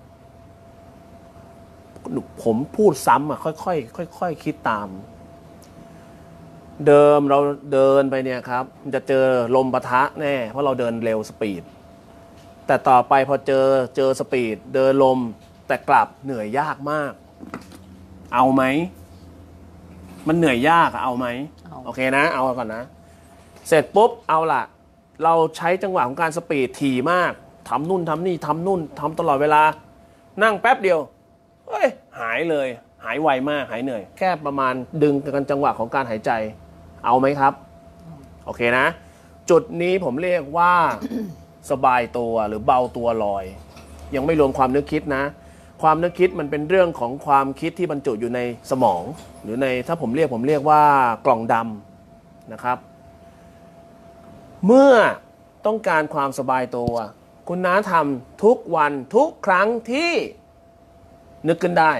ผมพูดซ้ำค่อยคิดตามเดิมเราเดินไปเนี่ยครับมันจะเจอลมปะทะแน่เพราะเราเดินเร็วสปีดแต่ต่อไปพอเจอสปีดเดินลมแต่กลับเหนื่อยยากมากเอาไหมมันเหนื่อยยากเอาไหมโอเคนะเอาก่อนนะเสร็จปุ๊บเอาล่ะเราใช้จังหวะของการสปีดถี่มากทำนู่นทำนี่ทำนู่นทำตลอดเวลานั่งแป๊บเดียวเฮ้ยหายเลยหายไวมากหายเหนื่อยแค่ประมาณดึงกันจังหวะของการหายใจเอาไหมครับโอเคนะจุดนี้ผมเรียกว่า สบายตัวหรือเบาตัวลอยยังไม่รวมความนึกคิดนะความนึกคิดมันเป็นเรื่องของความคิดที่บรรจุอยู่ในสมองหรือในถ้าผมเรียกว่ากล่องดำนะครับเมื่อต้องการความสบายตัวคุณน้าทำทุกวันทุกครั้งที่นึกขึ้นได้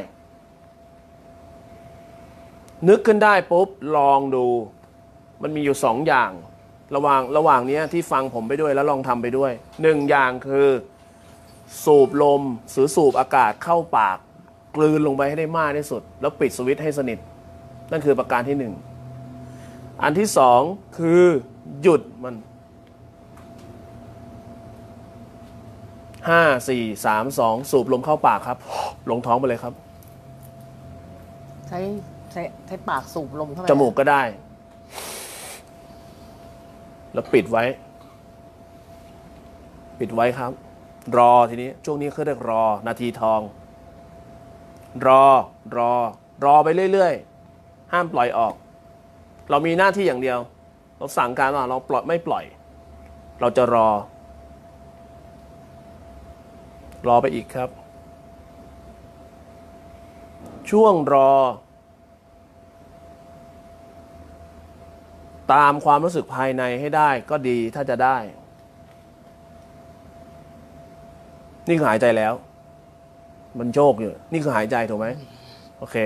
ปุ๊บลองดูมันมีอยู่สองอย่างระหว่างนี้ที่ฟังผมไปด้วยแล้วลองทำไปด้วยหนึ่งอย่างคือสูบลมหรือสูบอากาศเข้าปากกลืนลงไปให้ได้มากที่สุดแล้วปิดสวิตช์ให้สนิทนั่นคือประการที่หนึ่งอันที่สองคือหยุดมัน5 4 3 2สูบลมเข้าปากครับลงท้องไปเลยครับใช้ปากสูบลมเข้าไปจมูกก็ได้แล้วปิดไว้ครับ รอทีนี้ช่วงนี้เขาเรียกรอนาทีทองรอไปเรื่อยๆห้ามปล่อยออกเรามีหน้าที่อย่างเดียวเราสั่งการว่าเราไม่ปล่อยเราจะรอไปอีกครับช่วงรอตามความรู้สึกภายในให้ได้ก็ดีถ้าจะได้นี่คือหายใจแล้วมันโชคอยู่นี่คือหายใจถูกไหมโอเค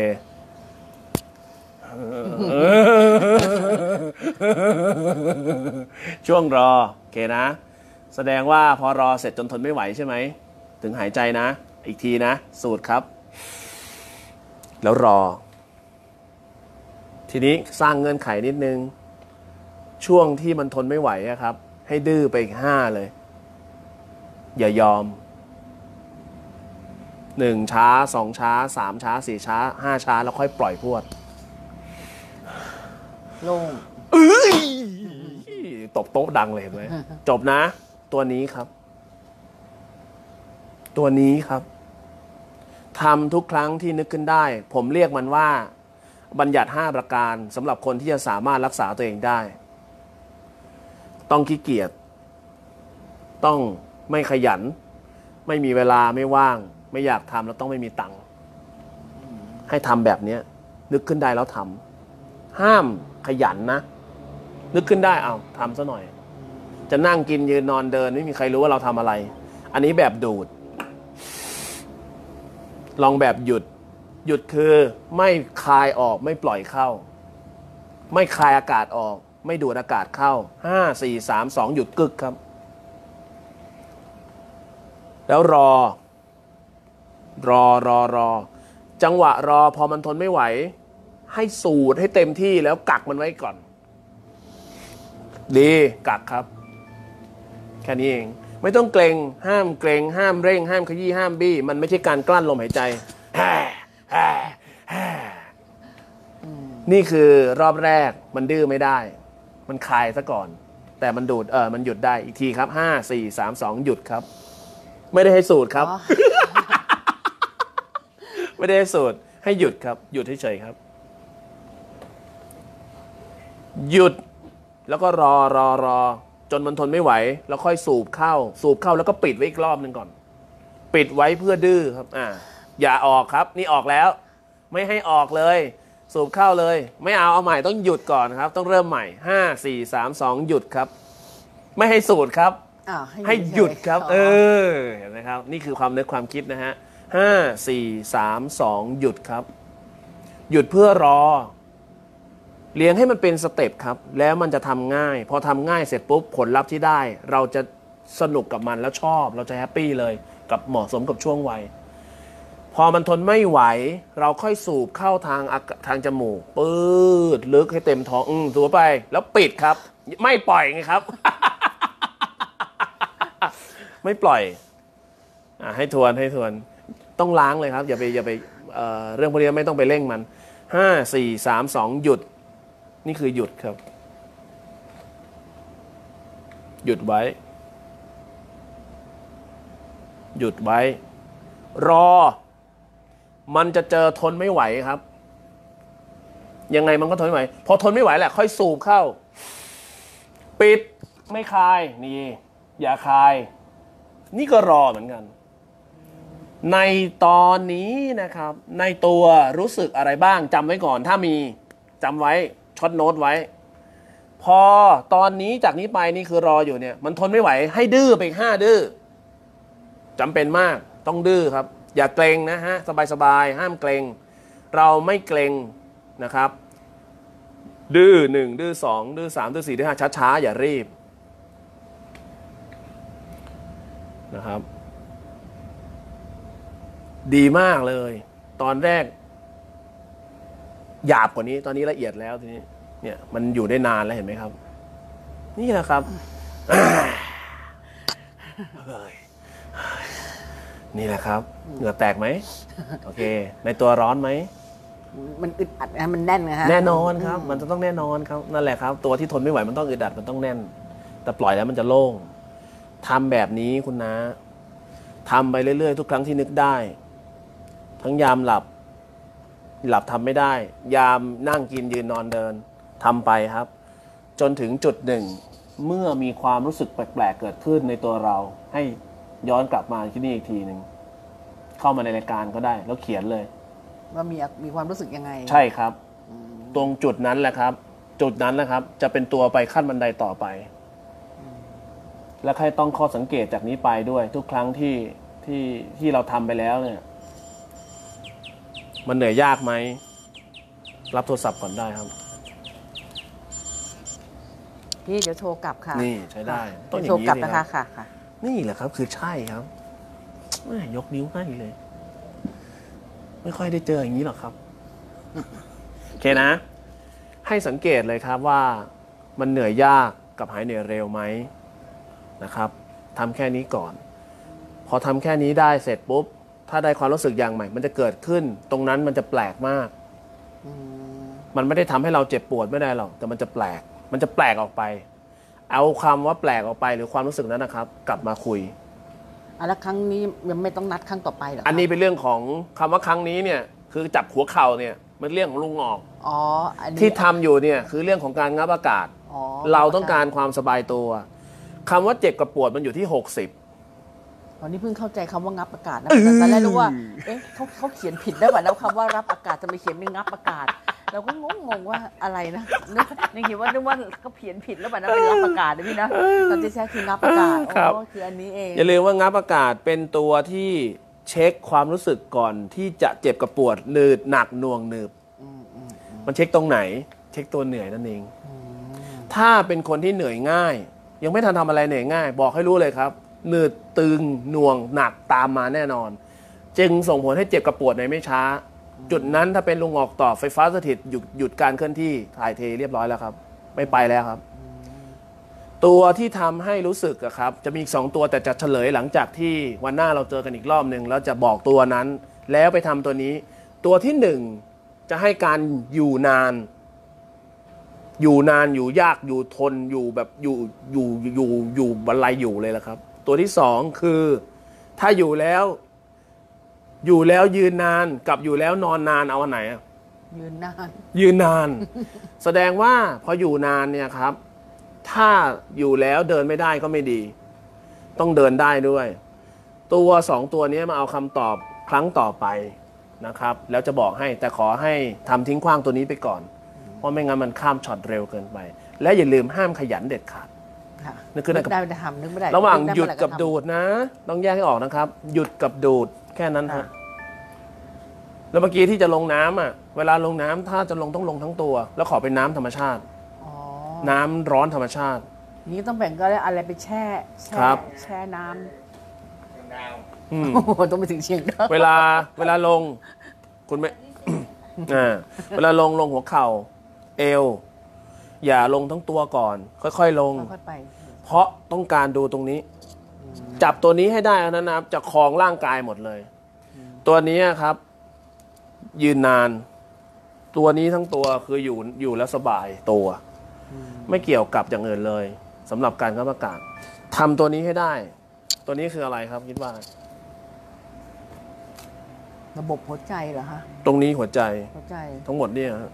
ช่วงรอโอเคนะแสดงว่าพอรอเสร็จจนทนไม่ไหวใช่ไหมถึงหายใจนะอีกทีนะสูดครับแล้วรอทีนี้สร้างเงื่อนไขนิดนึงช่วงที่มันทนไม่ไหวครับให้ดื้อไปอีก5เลยอย่ายอม1ช้า2ช้า3ช้า4ช้า5ช้าแล้วค่อยปล่อยพรวดโล่งตบโต๊ะดังเลยเห็นไหมจบนะตัวนี้ครับทำทุกครั้งที่นึกขึ้นได้ผมเรียกมันว่าบัญญัติ5ประการสำหรับคนที่จะสามารถรักษาตัวเองได้ต้องขี้เกียจต้องไม่ขยันไม่มีเวลาไม่ว่างไม่อยากทำแล้วต้องไม่มีตังค์ให้ทำแบบนี้นึกขึ้นได้แล้วทำห้ามขยันนะนึกขึ้นได้เอาทำซะหน่อยจะนั่งกินยืนนอนเดินไม่มีใครรู้ว่าเราทำอะไรอันนี้แบบดูดลองแบบหยุดคือไม่คายออกไม่ปล่อยเข้าไม่คายอากาศออกไม่ดูดอากาศเข้า5 4 3 2หยุดกึกครับแล้วรอจังหวะรอพอมันทนไม่ไหวให้สูดให้เต็มที่แล้วกักมันไว้ก่อนดีกักครับแค่นี้เองไม่ต้องเกรงห้ามเกรงห้ามเร่งห้ามขยี้ห้ามบี้มันไม่ใช่การกลั้นลมหายใจนี่คือรอบแรกมันดื้อไม่ได้มันคายซะก่อนแต่มันดูดมันหยุดได้อีกทีครับ5 4 3 2หยุดครับไม่ได้ให้สูดครับไม่ได้ให้สูดให้หยุดครับหยุดเฉยๆครับหยุดแล้วก็รอจนมันทนไม่ไหวแล้วค่อยสูบเข้าแล้วก็ปิดไว้อีกรอบนึงก่อนปิดไว้เพื่อดื้อครับอย่าออกครับนี่ออกแล้วไม่ให้ออกเลยสูบเข้าเลยไม่เอาใหม่ต้องหยุดก่อนครับต้องเริ่มใหม่5 4 3 2หยุดครับไม่ให้สูดครับให้หยุดครับเห็นไหมครับนี่คือความนึกความคิดนะฮะ5 4 3 2หยุดครับหยุดเพื่อรอเลี้ยงให้มันเป็นสเต็ปครับแล้วมันจะทำง่ายพอทำง่ายเสร็จปุ๊บผลลัพธ์ที่ได้เราจะสนุกกับมันแล้วชอบเราจะแฮปปี้เลยกับเหมาะสมกับช่วงวัยพอมันทนไม่ไหวเราค่อยสูบเข้าทางจมูกปื๊ดลึกให้เต็มท้องสูบไปแล้วปิดครับไม่ปล่อยไงครับ ไม่ปล่อยให้ทวนต้องล้างเลยครับอย่าไปเรื่องพวกนี้ไม่ต้องไปเร่งมัน5 4 3 2หยุดนี่คือหยุดครับหยุดไว้หยุดไว้ รอ มันจะเจอทนไม่ไหวครับ ยังไงมันก็ทนไม่ไหว พอทนไม่ไหวแหละค่อยสูบเข้า ปิดไม่คายนี่อย่าคาย นี่ก็รอเหมือนกัน ในตอนนี้นะครับ ในตัวรู้สึกอะไรบ้างจำไว้ก่อนถ้ามีจำไว้ช็อตโน้ตไว้ พอตอนนี้จากนี้ไปนี่คือรออยู่เนี่ยมันทนไม่ไหวให้ดื้อไปอีก5 ดื้อจำเป็นมากต้องดื้อครับ อย่าเกรงนะฮะสบายๆห้ามเกรงเราไม่เกรงนะครับ ดื้อ1 ดื้อ2 ดื้อ3 ดื้อ4 ดื้อ5ช้าๆอย่ารีบนะครับดีมากเลยตอนแรกหยาบกว่านี้ตอนนี้ละเอียดแล้วทีนี้เนี่ยมันอยู่ได้นานแล้วเห็นไหมครับนี่แหละครับ นี่แหละครับเหงื่อแตกไหมโอเคในตัวร้อนไหมมันอึดอัดนะมันแน่นนะฮะแน่นอนครับมันจะต้องแน่นอนครับนั่นแหละครับตัวที่ทนไม่ไหวมันต้องอึดอัดมันต้องแน่นแต่ปล่อยแล้วมันจะโล่งทำแบบนี้คุณนะทำไปเรื่อยๆทุกครั้งที่นึกได้ทั้งยามหลับทำไม่ได้ยามนั่งกินยืนนอนเดินทำไปครับจนถึงจุดหนึ่งเมื่อมีความรู้สึกแปลกๆเกิดขึ้นในตัวเราให้ย้อนกลับมาที่นี่อีกทีหนึ่งเข้ามาในรายการก็ได้แล้วเขียนเลยว่ามีความรู้สึกยังไงใช่ครับตรงจุดนั้นแหละครับจุดนั้นแหละครับจะเป็นตัวไปขั้นบันไดต่อไปและใครต้องข้อสังเกตจากนี้ไปด้วยทุกครั้งที่เราทำไปแล้วเนี่ยมันเหนื่อยยากไหมรับโทรศัพท์ก่อนได้ครับพี่เดี๋ยวโทรกลับค่ะนี่ใช้ได้ต้องอย่างนี้โทรกลับนะคะค่ะนี่แหละครับคือใช่ครับยกนิ้วให้เลยไม่ค่อยได้เจออย่างนี้หรอกครับโอเคนะให้สังเกตเลยครับว่ามันเหนื่อยยากกับหายเหนื่อยเร็วไหมนะครับทำแค่นี้ก่อนพอทำแค่นี้ได้เสร็จปุ๊บถ้าได้ความรู้สึกอย่างใหม่มันจะเกิดขึ้นตรงนั้นมันจะแปลกมากมันไม่ได้ทำให้เราเจ็บปวดไม่ได้หรอกแต่มันจะแปลกออกไปเอาคำว่าแปลกออกไปหรือความรู้สึกนั้นนะครับกลับมาคุยแล้วครั้งนี้ยังไม่ต้องนัดครั้งต่อไปหรออันนี้เป็นเรื่องของคำว่าครั้งนี้เนี่ยคือจับหัวเข่าเนี่ยมันเรื่องของลุงงอกที่ทำอยู่เนี่ยคือเรื่องของการงับอากาศเราต้องการความสบายตัวคำว่าเจ็บกับปวดมันอยู่ที่60 ตอนนี้เพิ่งเข้าใจคำว่างับอากาศนะตอนแรกรู้ว่าเขาเขียนผิดได้ป่ะแล้วคำว่ารับอากาศจะไปเขียนเป็นงับอากาศเราก็งงว่าอะไรนะนึกคิดว่าเขาเขียนผิดแล้วป่ะนะเป็นรับอากาศนะพี่นะตอนที่แท้คืองับอากาศคืออันนี้เองอย่าลืมว่างับอากาศเป็นตัวที่เช็คความรู้สึกก่อนที่จะเจ็บกับปวดหนืดหนักหน่วงหนึบมันเช็คตรงไหนเช็คตัวเหนื่อยนั่นเองถ้าเป็นคนที่เหนื่อยง่ายยังไม่ทันทำอะไรเหนื่อยง่ายบอกให้รู้เลยครับหนืดตึงหน่วงหนักตามมาแน่นอนจึงส่งผลให้เจ็บกับปวดในไม่ช้าจุดนั้นถ้าเป็นลุงออกต่อไฟฟ้าสถิตหยุดการเคลื่อนที่ถ่ายเทเรียบร้อยแล้วครับไม่ไปแล้วครับตัวที่ทำให้รู้สึกครับจะมีอีก2ตัวแต่จะเฉลยหลังจากที่วันหน้าเราเจอกันอีกรอบหนึ่งแล้วจะบอกตัวนั้นแล้วไปทำตัวนี้ตัวที่1จะให้การอยู่นานอยู่ยากอยู่ทนอยู่แบบอยู่บรรลัยอยู่เลยละครับตัวที่2คือถ้าอยู่แล้วยืนนานกับอยู่แล้วนอนนานเอาอันไหนยืนนาน แสดงว่าพออยู่นานเนี่ยครับถ้าอยู่แล้วเดินไม่ได้ก็ไม่ดีต้องเดินได้ด้วยตัว2ตัวนี้มาเอาคำตอบครั้งต่อไปนะครับแล้วจะบอกให้แต่ขอให้ทำทิ้งขว้างตัวนี้ไปก่อนเพราะไม่งั้นมันข้ามช็อตเร็วเกินไปและอย่าลืมห้ามขยันเด็ดขาดนึกได้จะทำนึกไม่ได้ระหว่างหยุดกับดูดนะต้องแยกให้ออกนะครับหยุดกับดูดแค่นั้นฮะแล้วเมื่อกี้ที่จะลงน้ำเวลาลงน้ำถ้าจะลงต้องลงทั้งตัวแล้วขอเป็นน้ำธรรมชาติน้ำร้อนธรรมชาตินี้ต้องแบ่งก็ได้อะไรไปแช่น้ำต้องไปถึงเชียงดาวเวลาลงคุณไม่เวลาลงหัวเข่าเอวอย่าลงทั้งตัวก่อนค่อยๆลงเพราะต้องการดูตรงนี้จับตัวนี้ให้ได้นะครับจะครองร่างกายหมดเลยตัวนี้ครับยืนนานตัวนี้ทั้งตัวคืออยู่แล้วสบายตัวไม่เกี่ยวกับอย่างอื่นเลยสำหรับการงับอากาศทำตัวนี้ให้ได้ตัวนี้คืออะไรครับคิดว่าระบบหัวใจเหรอคะตรงนี้หัวใจหัวใจทั้งหมดเนี่ยฮะ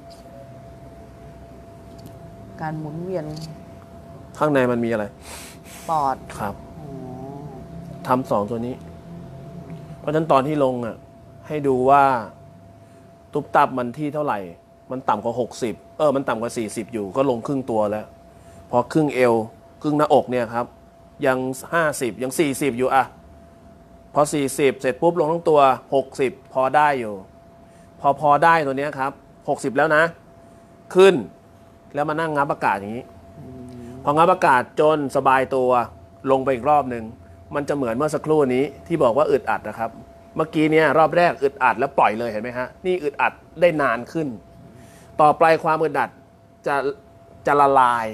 การหมุนเวียนข้างในมันมีอะไรปอดครับอ๋อทำ2ตัวนี้ เพราะฉะนั้นตอนที่ลงอ่ะให้ดูว่าตุบตับมันที่เท่าไหร่ มันต่ำกว่า60มันต่ำกว่า40อยู่ก็ลงครึ่งตัวแล้ว พอครึ่งเอวครึ่งหน้าอกเนี่ยครับยัง50ยัง40อยู่อะพอ40เสร็จปุ๊บลงทั้งตัว60พอได้อยู่ พอได้ตัวเนี้ยครับ60แล้วนะ ขึ้นแล้วมานั่งงับอากาศอย่างนี้ พองับอากาศจนสบายตัวลงไปอีกรอบหนึ่งมันจะเหมือนเมื่อสักครู่นี้ที่บอกว่าอึดอัดนะครับ เมื่อกี้เนี่ยรอบแรกอึดอัดแล้วปล่อยเลยเห็นไหมฮะนี่อึดอัดได้นานขึ้น ต่อไปความอึดอัดจะละลาย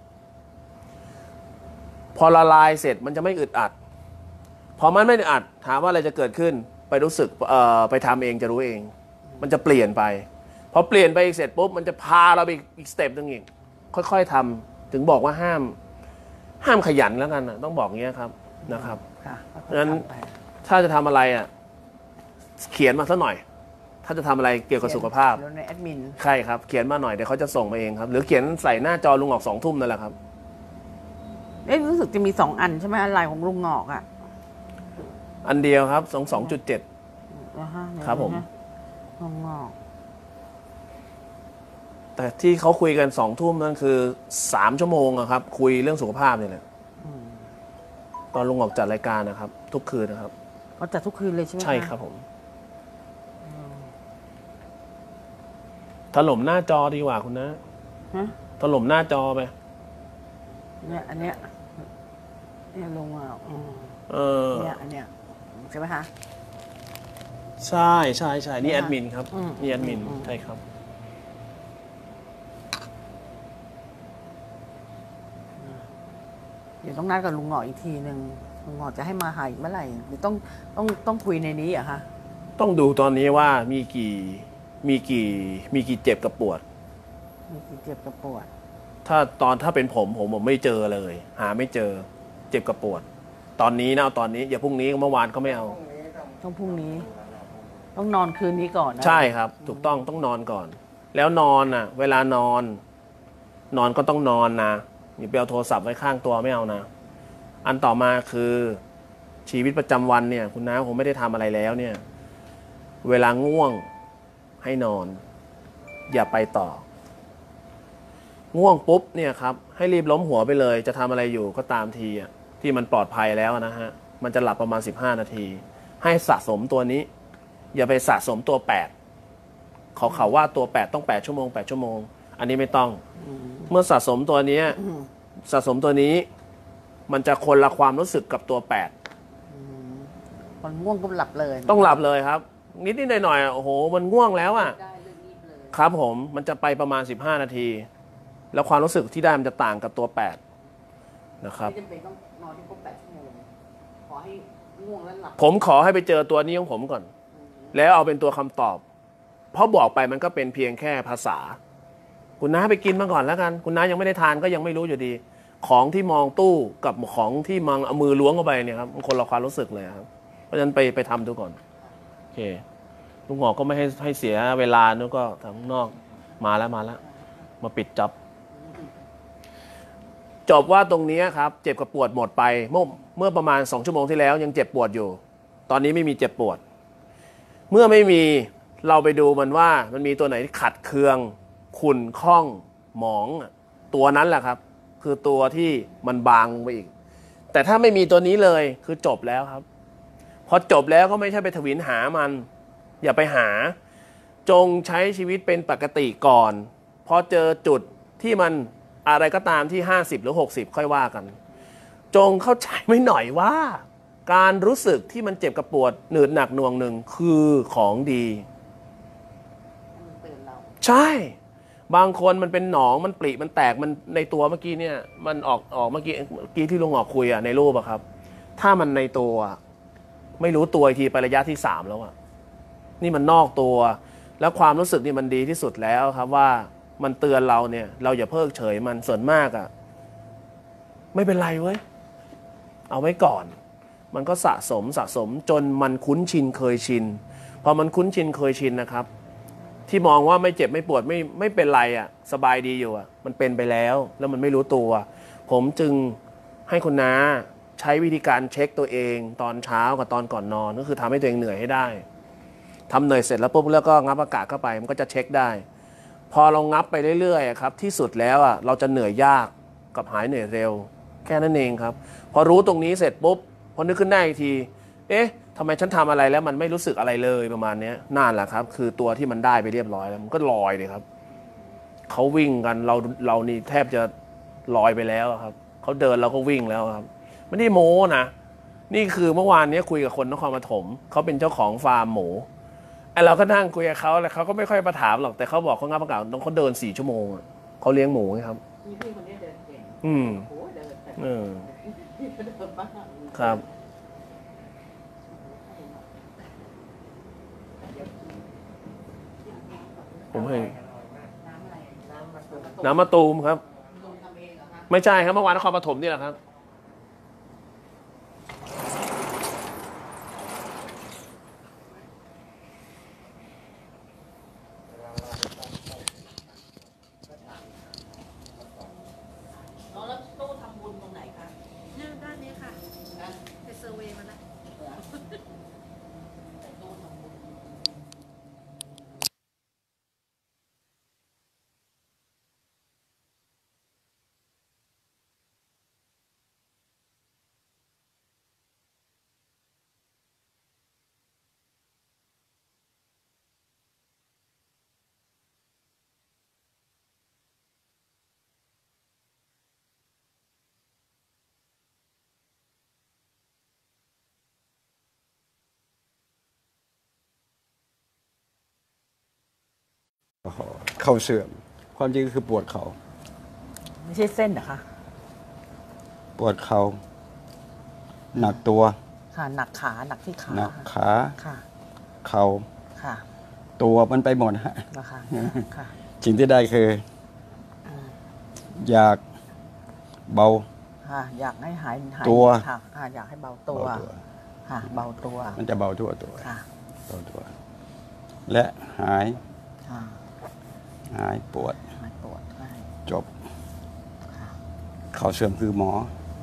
พอละลายเสร็จมันจะไม่อึดอัด พอมันไม่อึดอัดถามว่าอะไรจะเกิดขึ้นไปรู้สึกไปทำเองจะรู้เอง มันจะเปลี่ยนไปพอเปลี่ยนไปอีกเสร็จปุ๊บมันจะพาเราไปอีกสเต็ปนึงอีกค่อยๆทำถึงบอกว่าห้ามขยันแล้วกันนะต้องบอกงี้ครับนะครับค่ะเพราะฉะนั้นถ้าจะทำอะไรอ่ะเขียนมาสักหน่อย ถ้าจะทำอะไรเกี่ยวกับสุขภาพแล้วในแอดมินใช่ครับเขียนมาหน่อยเดี๋ยวเขาจะส่งมาเองครับหรือเขียนใส่หน้าจอลุงออก2 ทุ่มนั่นแหละครับรู้สึกจะมี2 อันใช่ไหมอะไรของลุงงอกอ่ะอันเดียวครับ2.7 แล้วฮะครับผมลุงงอกแต่ที่เขาคุยกัน2 ทุ่มนั่นคือ3 ชั่วโมงอะครับคุยเรื่องสุขภาพเนี่ยแหละตอนลุงออกจัดรายการนะครับ ทุกคืนนะครับเขาจัดทุกคืนเลยใช่ไหมะใช่ครับผมถล่มหน้าจอดีกว่าคุณนะฮะถล่มหน้าจอไปเนี่ยอันเนี้ยเนี่ยลุงงอก เนี่ยอันเนี้ยใช่ไหมคะใช่ใช่ใช่นี่แอดมินครับอืมนี่แอดมินอืมใช่ครับเดี๋ยวต้องนัดกับลุงงอกอีกทีหนึ่งลุงงอกจะให้มาหาอีกเมื่อไหร่หรือต้องคุยในนี้เหรอะคะต้องดูตอนนี้ว่ามีกี่เจ็บกับปวดมีกี่เจ็บกับปวดถ้าเป็นผมไม่เจอเลย หาไม่เจอเจ็บกับปวด ตอนนี้นะเอาตอนนี้อย่าพรุ่งนี้เมื่อวานก็ไม่เอาพรุ่งนี้ต้องต้องพรุ่งนี้ ต้องนอนคืนนี้ก่อนนะใช่ครับ ถูกต้องนอนก่อน แล้วนอนอ่ะ เวลานอนก็ต้องนอนนะอย่าไปเอาโทรศัพท์ไว้ข้างตัวไม่เอานะ อันต่อมาคือชีวิตประจำวันเนี่ย คุณน้าผมไม่ได้ทำอะไรแล้วเนี่ย เวลาง่วงให้นอน อย่าไปต่อ ง่วงปุ๊บเนี่ยครับให้รีบล้มหัวไปเลย จะทำอะไรอยู่ก็ตามทีอ่ะที่มันปลอดภัยแล้วนะฮะมันจะหลับประมาณ15 นาที ให้สะสมตัวนี้ อย่าไปสะสมตัว8เขาว่าตัว8ต้อง8 ชั่วโมง8 ชั่วโมง อันนี้ไม่ต้อง เมื่อสะสมตัวนี้สะสมตัวนี้ มันจะคนละความรู้สึกกับตัว8 คนง่วงก็หลับเลยต้องหลับเลยครับ นิดหน่อยๆโอ้โหมันง่วงแล้วอ่ะได้เรื่องนี้เลยครับผมมันจะไปประมาณ15 นาที แล้วความรู้สึกที่ได้มันจะต่างกับตัว8นะครับไม่จำเป็นต้องนอนที่ครบ8 ชั่วโมงขอให้ง่วงแล้วหลับผมขอให้ไปเจอตัวนี้ของผมก่อน แล้วเอาเป็นตัวคำตอบ เพราะบอกไปมันก็เป็นเพียงแค่ภาษา คุณน้าไปกินมาก่อนแล้วกัน คุณน้ายังไม่ได้ทานก็ยังไม่รู้อยู่ดี ของที่มองตู้กับของที่มองเอามือล้วงเข้าไปเนี่ยครับมันคนละความรู้สึกเลยครับ เพราะฉะนั้นไปทำดูก่อนโอเคลุงหงอกก็ไม่ให้เสียเวลานู้นก็ทางข้างนอกมาแล้วมาปิดจ็อบจบว่าตรงนี้ครับเจ็บกับปวดหมดไปเมื่อประมาณ2 ชั่วโมงที่แล้วยังเจ็บปวดอยู่ ตอนนี้ไม่มีเจ็บปวด เมื่อไม่มีเราไปดูมันว่ามันมีตัวไหนที่ขัดเคืองขุ่นข้องหมองตัวนั้นแหละครับ คือตัวที่มันบางลงไปอีก แต่ถ้าไม่มีตัวนี้เลยคือจบแล้วครับ พอจบแล้วก็ไม่ใช่ไปทวินหามัน อย่าไปหาจงใช้ชีวิตเป็นปกติก่อนพอเจอจุดที่มันอะไรก็ตามที่50หรือ60ค่อยว่ากัน จงเข้าใจไม่หน่อยว่า การรู้สึกที่มันเจ็บกระปวดหนืดหนักหน่วงหนึ่งคือของดีมันเตือนเราใช่ บางคนมันเป็นหนองมันปริมันแตกมันในตัวเมื่อกี้เนี่ยมันออกเมื่อกี้ที่ลุงออกคุยในรูปอะครับ ถ้ามันในตัวไม่รู้ตัวอีกทีไประยะที่3แล้วอะนี่มันนอกตัว แล้วความรู้สึกนี่มันดีที่สุดแล้วครับว่ามันเตือนเราเนี่ยเราอย่าเพิกเฉยมันส่วนมากอะไม่เป็นไรเว้ยเอาไว้ก่อนมันก็สะสมจนมันคุ้นชินเคยชินพอมันคุ้นชินเคยชินนะครับที่มองว่าไม่เจ็บไม่ปวดไม่เป็นไรอ่ะสบายดีอยู่อ่ะมันเป็นไปแล้วมันไม่รู้ตัวผมจึงให้คุณน้าใช้วิธีการเช็คตัวเองตอนเช้ากับตอนก่อนนอนก็คือทำให้ตัวเองเหนื่อยให้ได้ทำเหนื่อยเสร็จแล้วปุ๊บแล้วก็งับอากาศเข้าไปมันก็จะเช็คได้พอเรางับไปเรื่อยๆครับที่สุดแล้วอ่ะเราจะเหนื่อยยากกับหายเหนื่อยเร็วแค่นั้นเองครับพอรู้ตรงนี้เสร็จปุ๊บพอนึกขึ้นได้อีกทีเอ๊ะทำไมฉันทำอะไรแล้วมันไม่รู้สึกอะไรเลยประมาณนี้นั่นแหละครับคือตัวที่มันได้ไปเรียบร้อยแล้วมันก็ลอยเลยครับเขาวิ่งกันเรานี่แทบจะลอยไปแล้วครับเขาเดินเราก็วิ่งแล้วครับไม่ได้โม้นะนี่คือเมื่อวานนี้คุยกับคนนครปฐมเขาเป็นเจ้าของฟาร์มหมูไอเราก็นั่งคุยกับเขาแล้วเขาก็ไม่ค่อยมาถามหรอกแต่เขาบอกเขางับอากาศต้องเขาเดิน4 ชั่วโมงเขาเลี้ยงหมูครับมีพี่คนนี้เดินเก่งโอ้เดินแต่เดินบ้างครับผมให้น้ำมะตูมครับไม่ใช่ครับเมื่อวานนครปฐมนี่แหละครับแล้วตู้ทำบุญตรงไหนคะเนี่ยด้านนี้ค่ะไปเซอร์เวย์มาแล้วตู้ทำบุญเข่าเสื่อมความจริงก็คือปวดเข่าไม่ใช่เส้นเหรอคะปวดเข่าหนักตัวค่ะหนักขาหนักที่ขาหนักขาค่ะเข่าค่ะตัวมันไปหมดฮะนะคะค่ะสิ่งที่ได้คืออยากเบาค่ะอยากให้หายตัวค่ะอยากให้เบาตัวค่ะเบาตัวมันจะเบาทั่วตัวค่ะเบาตัวและหายปวดจบเข่าเสื่อมคือหมอ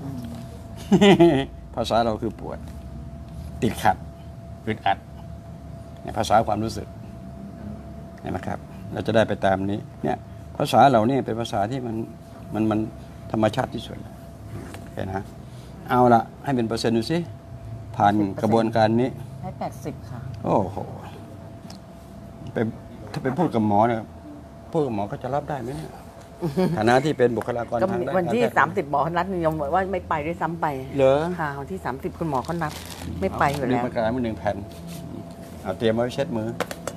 ภาษาเราคือปวดติดขัดอึดอัดในภาษาความรู้สึกนะครับเราจะได้ไปตามนี้เนี่ยภาษาเราเนี่ยเป็นภาษาที่มันธรรมชาติที่สุดเห็นนะเอาละให้เป็นเปอร์เซ็นต์ดูสิผ่านกระบวนการนี้ให้80ค่ะโอ้โหถ้าไปพูดกับหมอเนี่ยพูดกับหมอก็จะรับได้ไหมเนี่ยฐานะที่เป็นบุคลากรทางด้านวันที่30หมอนัดยมว่าไม่ไปด้วยซ้ำไปเหรอค่ะวันที่30คุณหมอเขานัดไม่ไปอยู่แล้ว 1 ประการมือ1 แผ่นเอาเตรียมไว้เช็ดมือ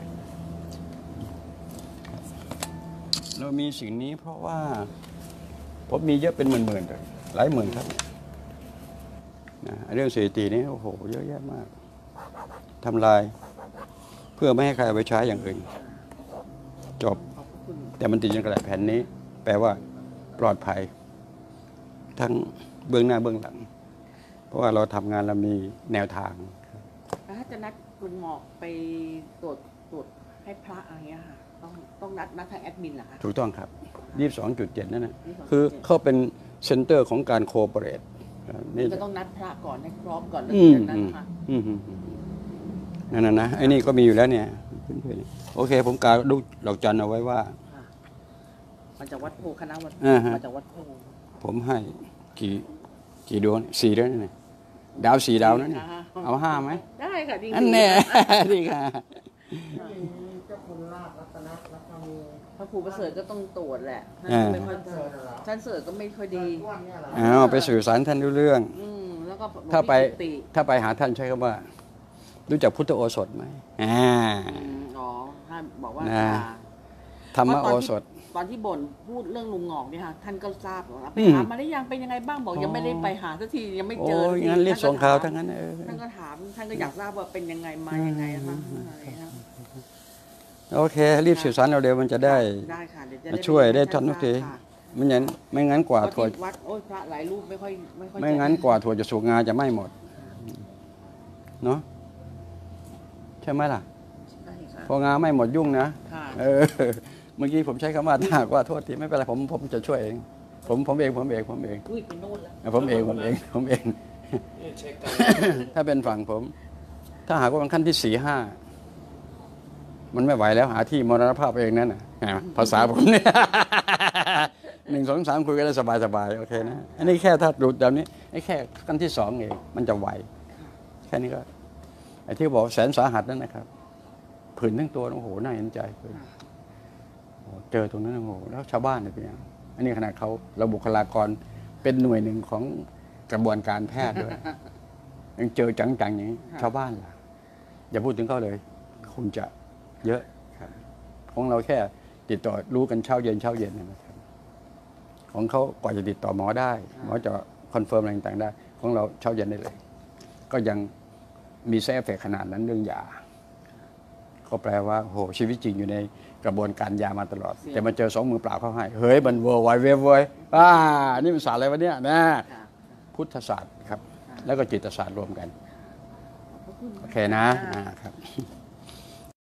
เรามีสิ่งนี้เพราะว่าผมมีเยอะเป็นหมื่นๆเลยหลายหมื่นครับนะเรื่องสถิตินี้โอ้โหเยอะแยะมากทำลายเพื่อไม่ให้ใครเอาไปใช้อย่างอื่นจบแต่มันติดอยู่ในกระดาษแผ่นนี้แปลว่าปลอดภัยทั้งเบื้องหน้าเบื้องหลังเพราะว่าเราทำงานเรามีแนวทางแล้วถ้าจะนัดคุณหมอไปตรวจให้พระอะไรเงี้ยค่ะต้องนัดทางแอดมินเหรอคะถูกต้องครับ 22.7 นั่นนะคือเขาเป็นเซ็นเตอร์ของการโคเปเรทนี่จะต้องนัดพระก่อนให้พร้อมก่อนแล้วถึงจะนัดพระนั่นนะไอ้นี่ก็มีอยู่แล้วเนี่ยโอเคผมกาดูดอกจันเอาไว้ว่ามาจากวัดโพคณะวัดมาจากวัดโพผมให้กี่ดวง4ด้วยนี่ดาว4 ดาวนั่นนี่เอา5ไหมได้ค่ะดีอันแน่ดีค่ะเจ้าคุณลาภรัตนะแล้วก็มีพระครูประเสริฐก็ต้องตรวจแหละท่านเสริฐก็ไม่ค่อยดีไปสื่อสารท่านรู้เรื่องแล้วก็ถ้าไปหาท่านใช้คำว่ารู้จักพุทธโอสถไหมอ๋อท่านบอกว่าธรรมโอสถตอนที่บ่นพูดเรื่องลุงงอกเนี่ยค่ะท่านก็ทราบว่าไปหามาได้ยังเป็นยังไงบ้างบอกยังไม่ได้ไปหาสักทียังไม่เจอทีงั้นรีบส่งข่าวทั้งนั้นท่านก็ถามท่านก็อยากทราบว่าเป็นยังไงมายังไงนะคะโอเครีบสื่อสารเราเร็วมันจะได้มาช่วยได้ทันทุกทีไม่งั้นกว่าถั่ววัดโอ้ยพระหลายรูปไม่ค่อยไม่งั้นกว่าถั่วจะสุกงาจะไม่หมดเนาะใช่ไหมล่ะใช่ค่ะพองาไม่หมดยุ่งนะค่ะเออเมื่อกี้ผมใช้คำว่าถ้าหากว่าโทษทีไม่เป็นไรผมจะช่วยเองผมเองอุ้ยไปโน่นแล้วผมเองนี่เช็คกันถ้าเป็นฝั่งผม ถ้าหากว่ามันขั้นที่4-5มันไม่ไหวแล้วหาที่มรณภาพเองนั่นน่ะภาษาผมเนี่ย 1 2 3คุยกันได้สบายๆโอเคนะอันนี้แค่ถ้าดูแบบนี้ไอ้แค่ขั้นที่2เองมันจะไหวแค่นี้ก็ไอ้ที่บอกแสนสาหัสนั่นนะครับผื่นทั้งตัวโอ้โหน่าเห็นใจเจอตรงนั้นโอ้โหแล้วชาวบ้านเนี่ยเป็นยังอันนี้ขนาดเขาเราบุคลากรเป็นหน่วยหนึ่งของกระบวนการแพทย์ด้วยยังเจอจังๆอย่างนี้ชาวบ้านล่ะอย่าพูดถึงเขาเลยคงจะเยอะครับของเราแค่ติดต่อรู้กันเช้าเย็นนะครับของเขากว่าจะติดต่อหมอได้หมอจะคอนเฟิร์มอะไรต่างๆได้ของเราเช้าเย็นได้เลย ก็ยังมีไซด์เอฟเฟกต์ขนาดนั้นเรื่องยาก็แปลว่าโหชีวิตจริงอยู่ในกระบวนการยามาตลอด แต่มาเจอ2 มือเปล่าเข้าให้เฮ้ยมันเวอร์ไวเวฟเว้ยนี่มันศาสตร์อะไรวะเนี่ยนะพุทธศาสตร์ครับแล้วก็จิตศาสตร์รวมกันโอเคนะครับ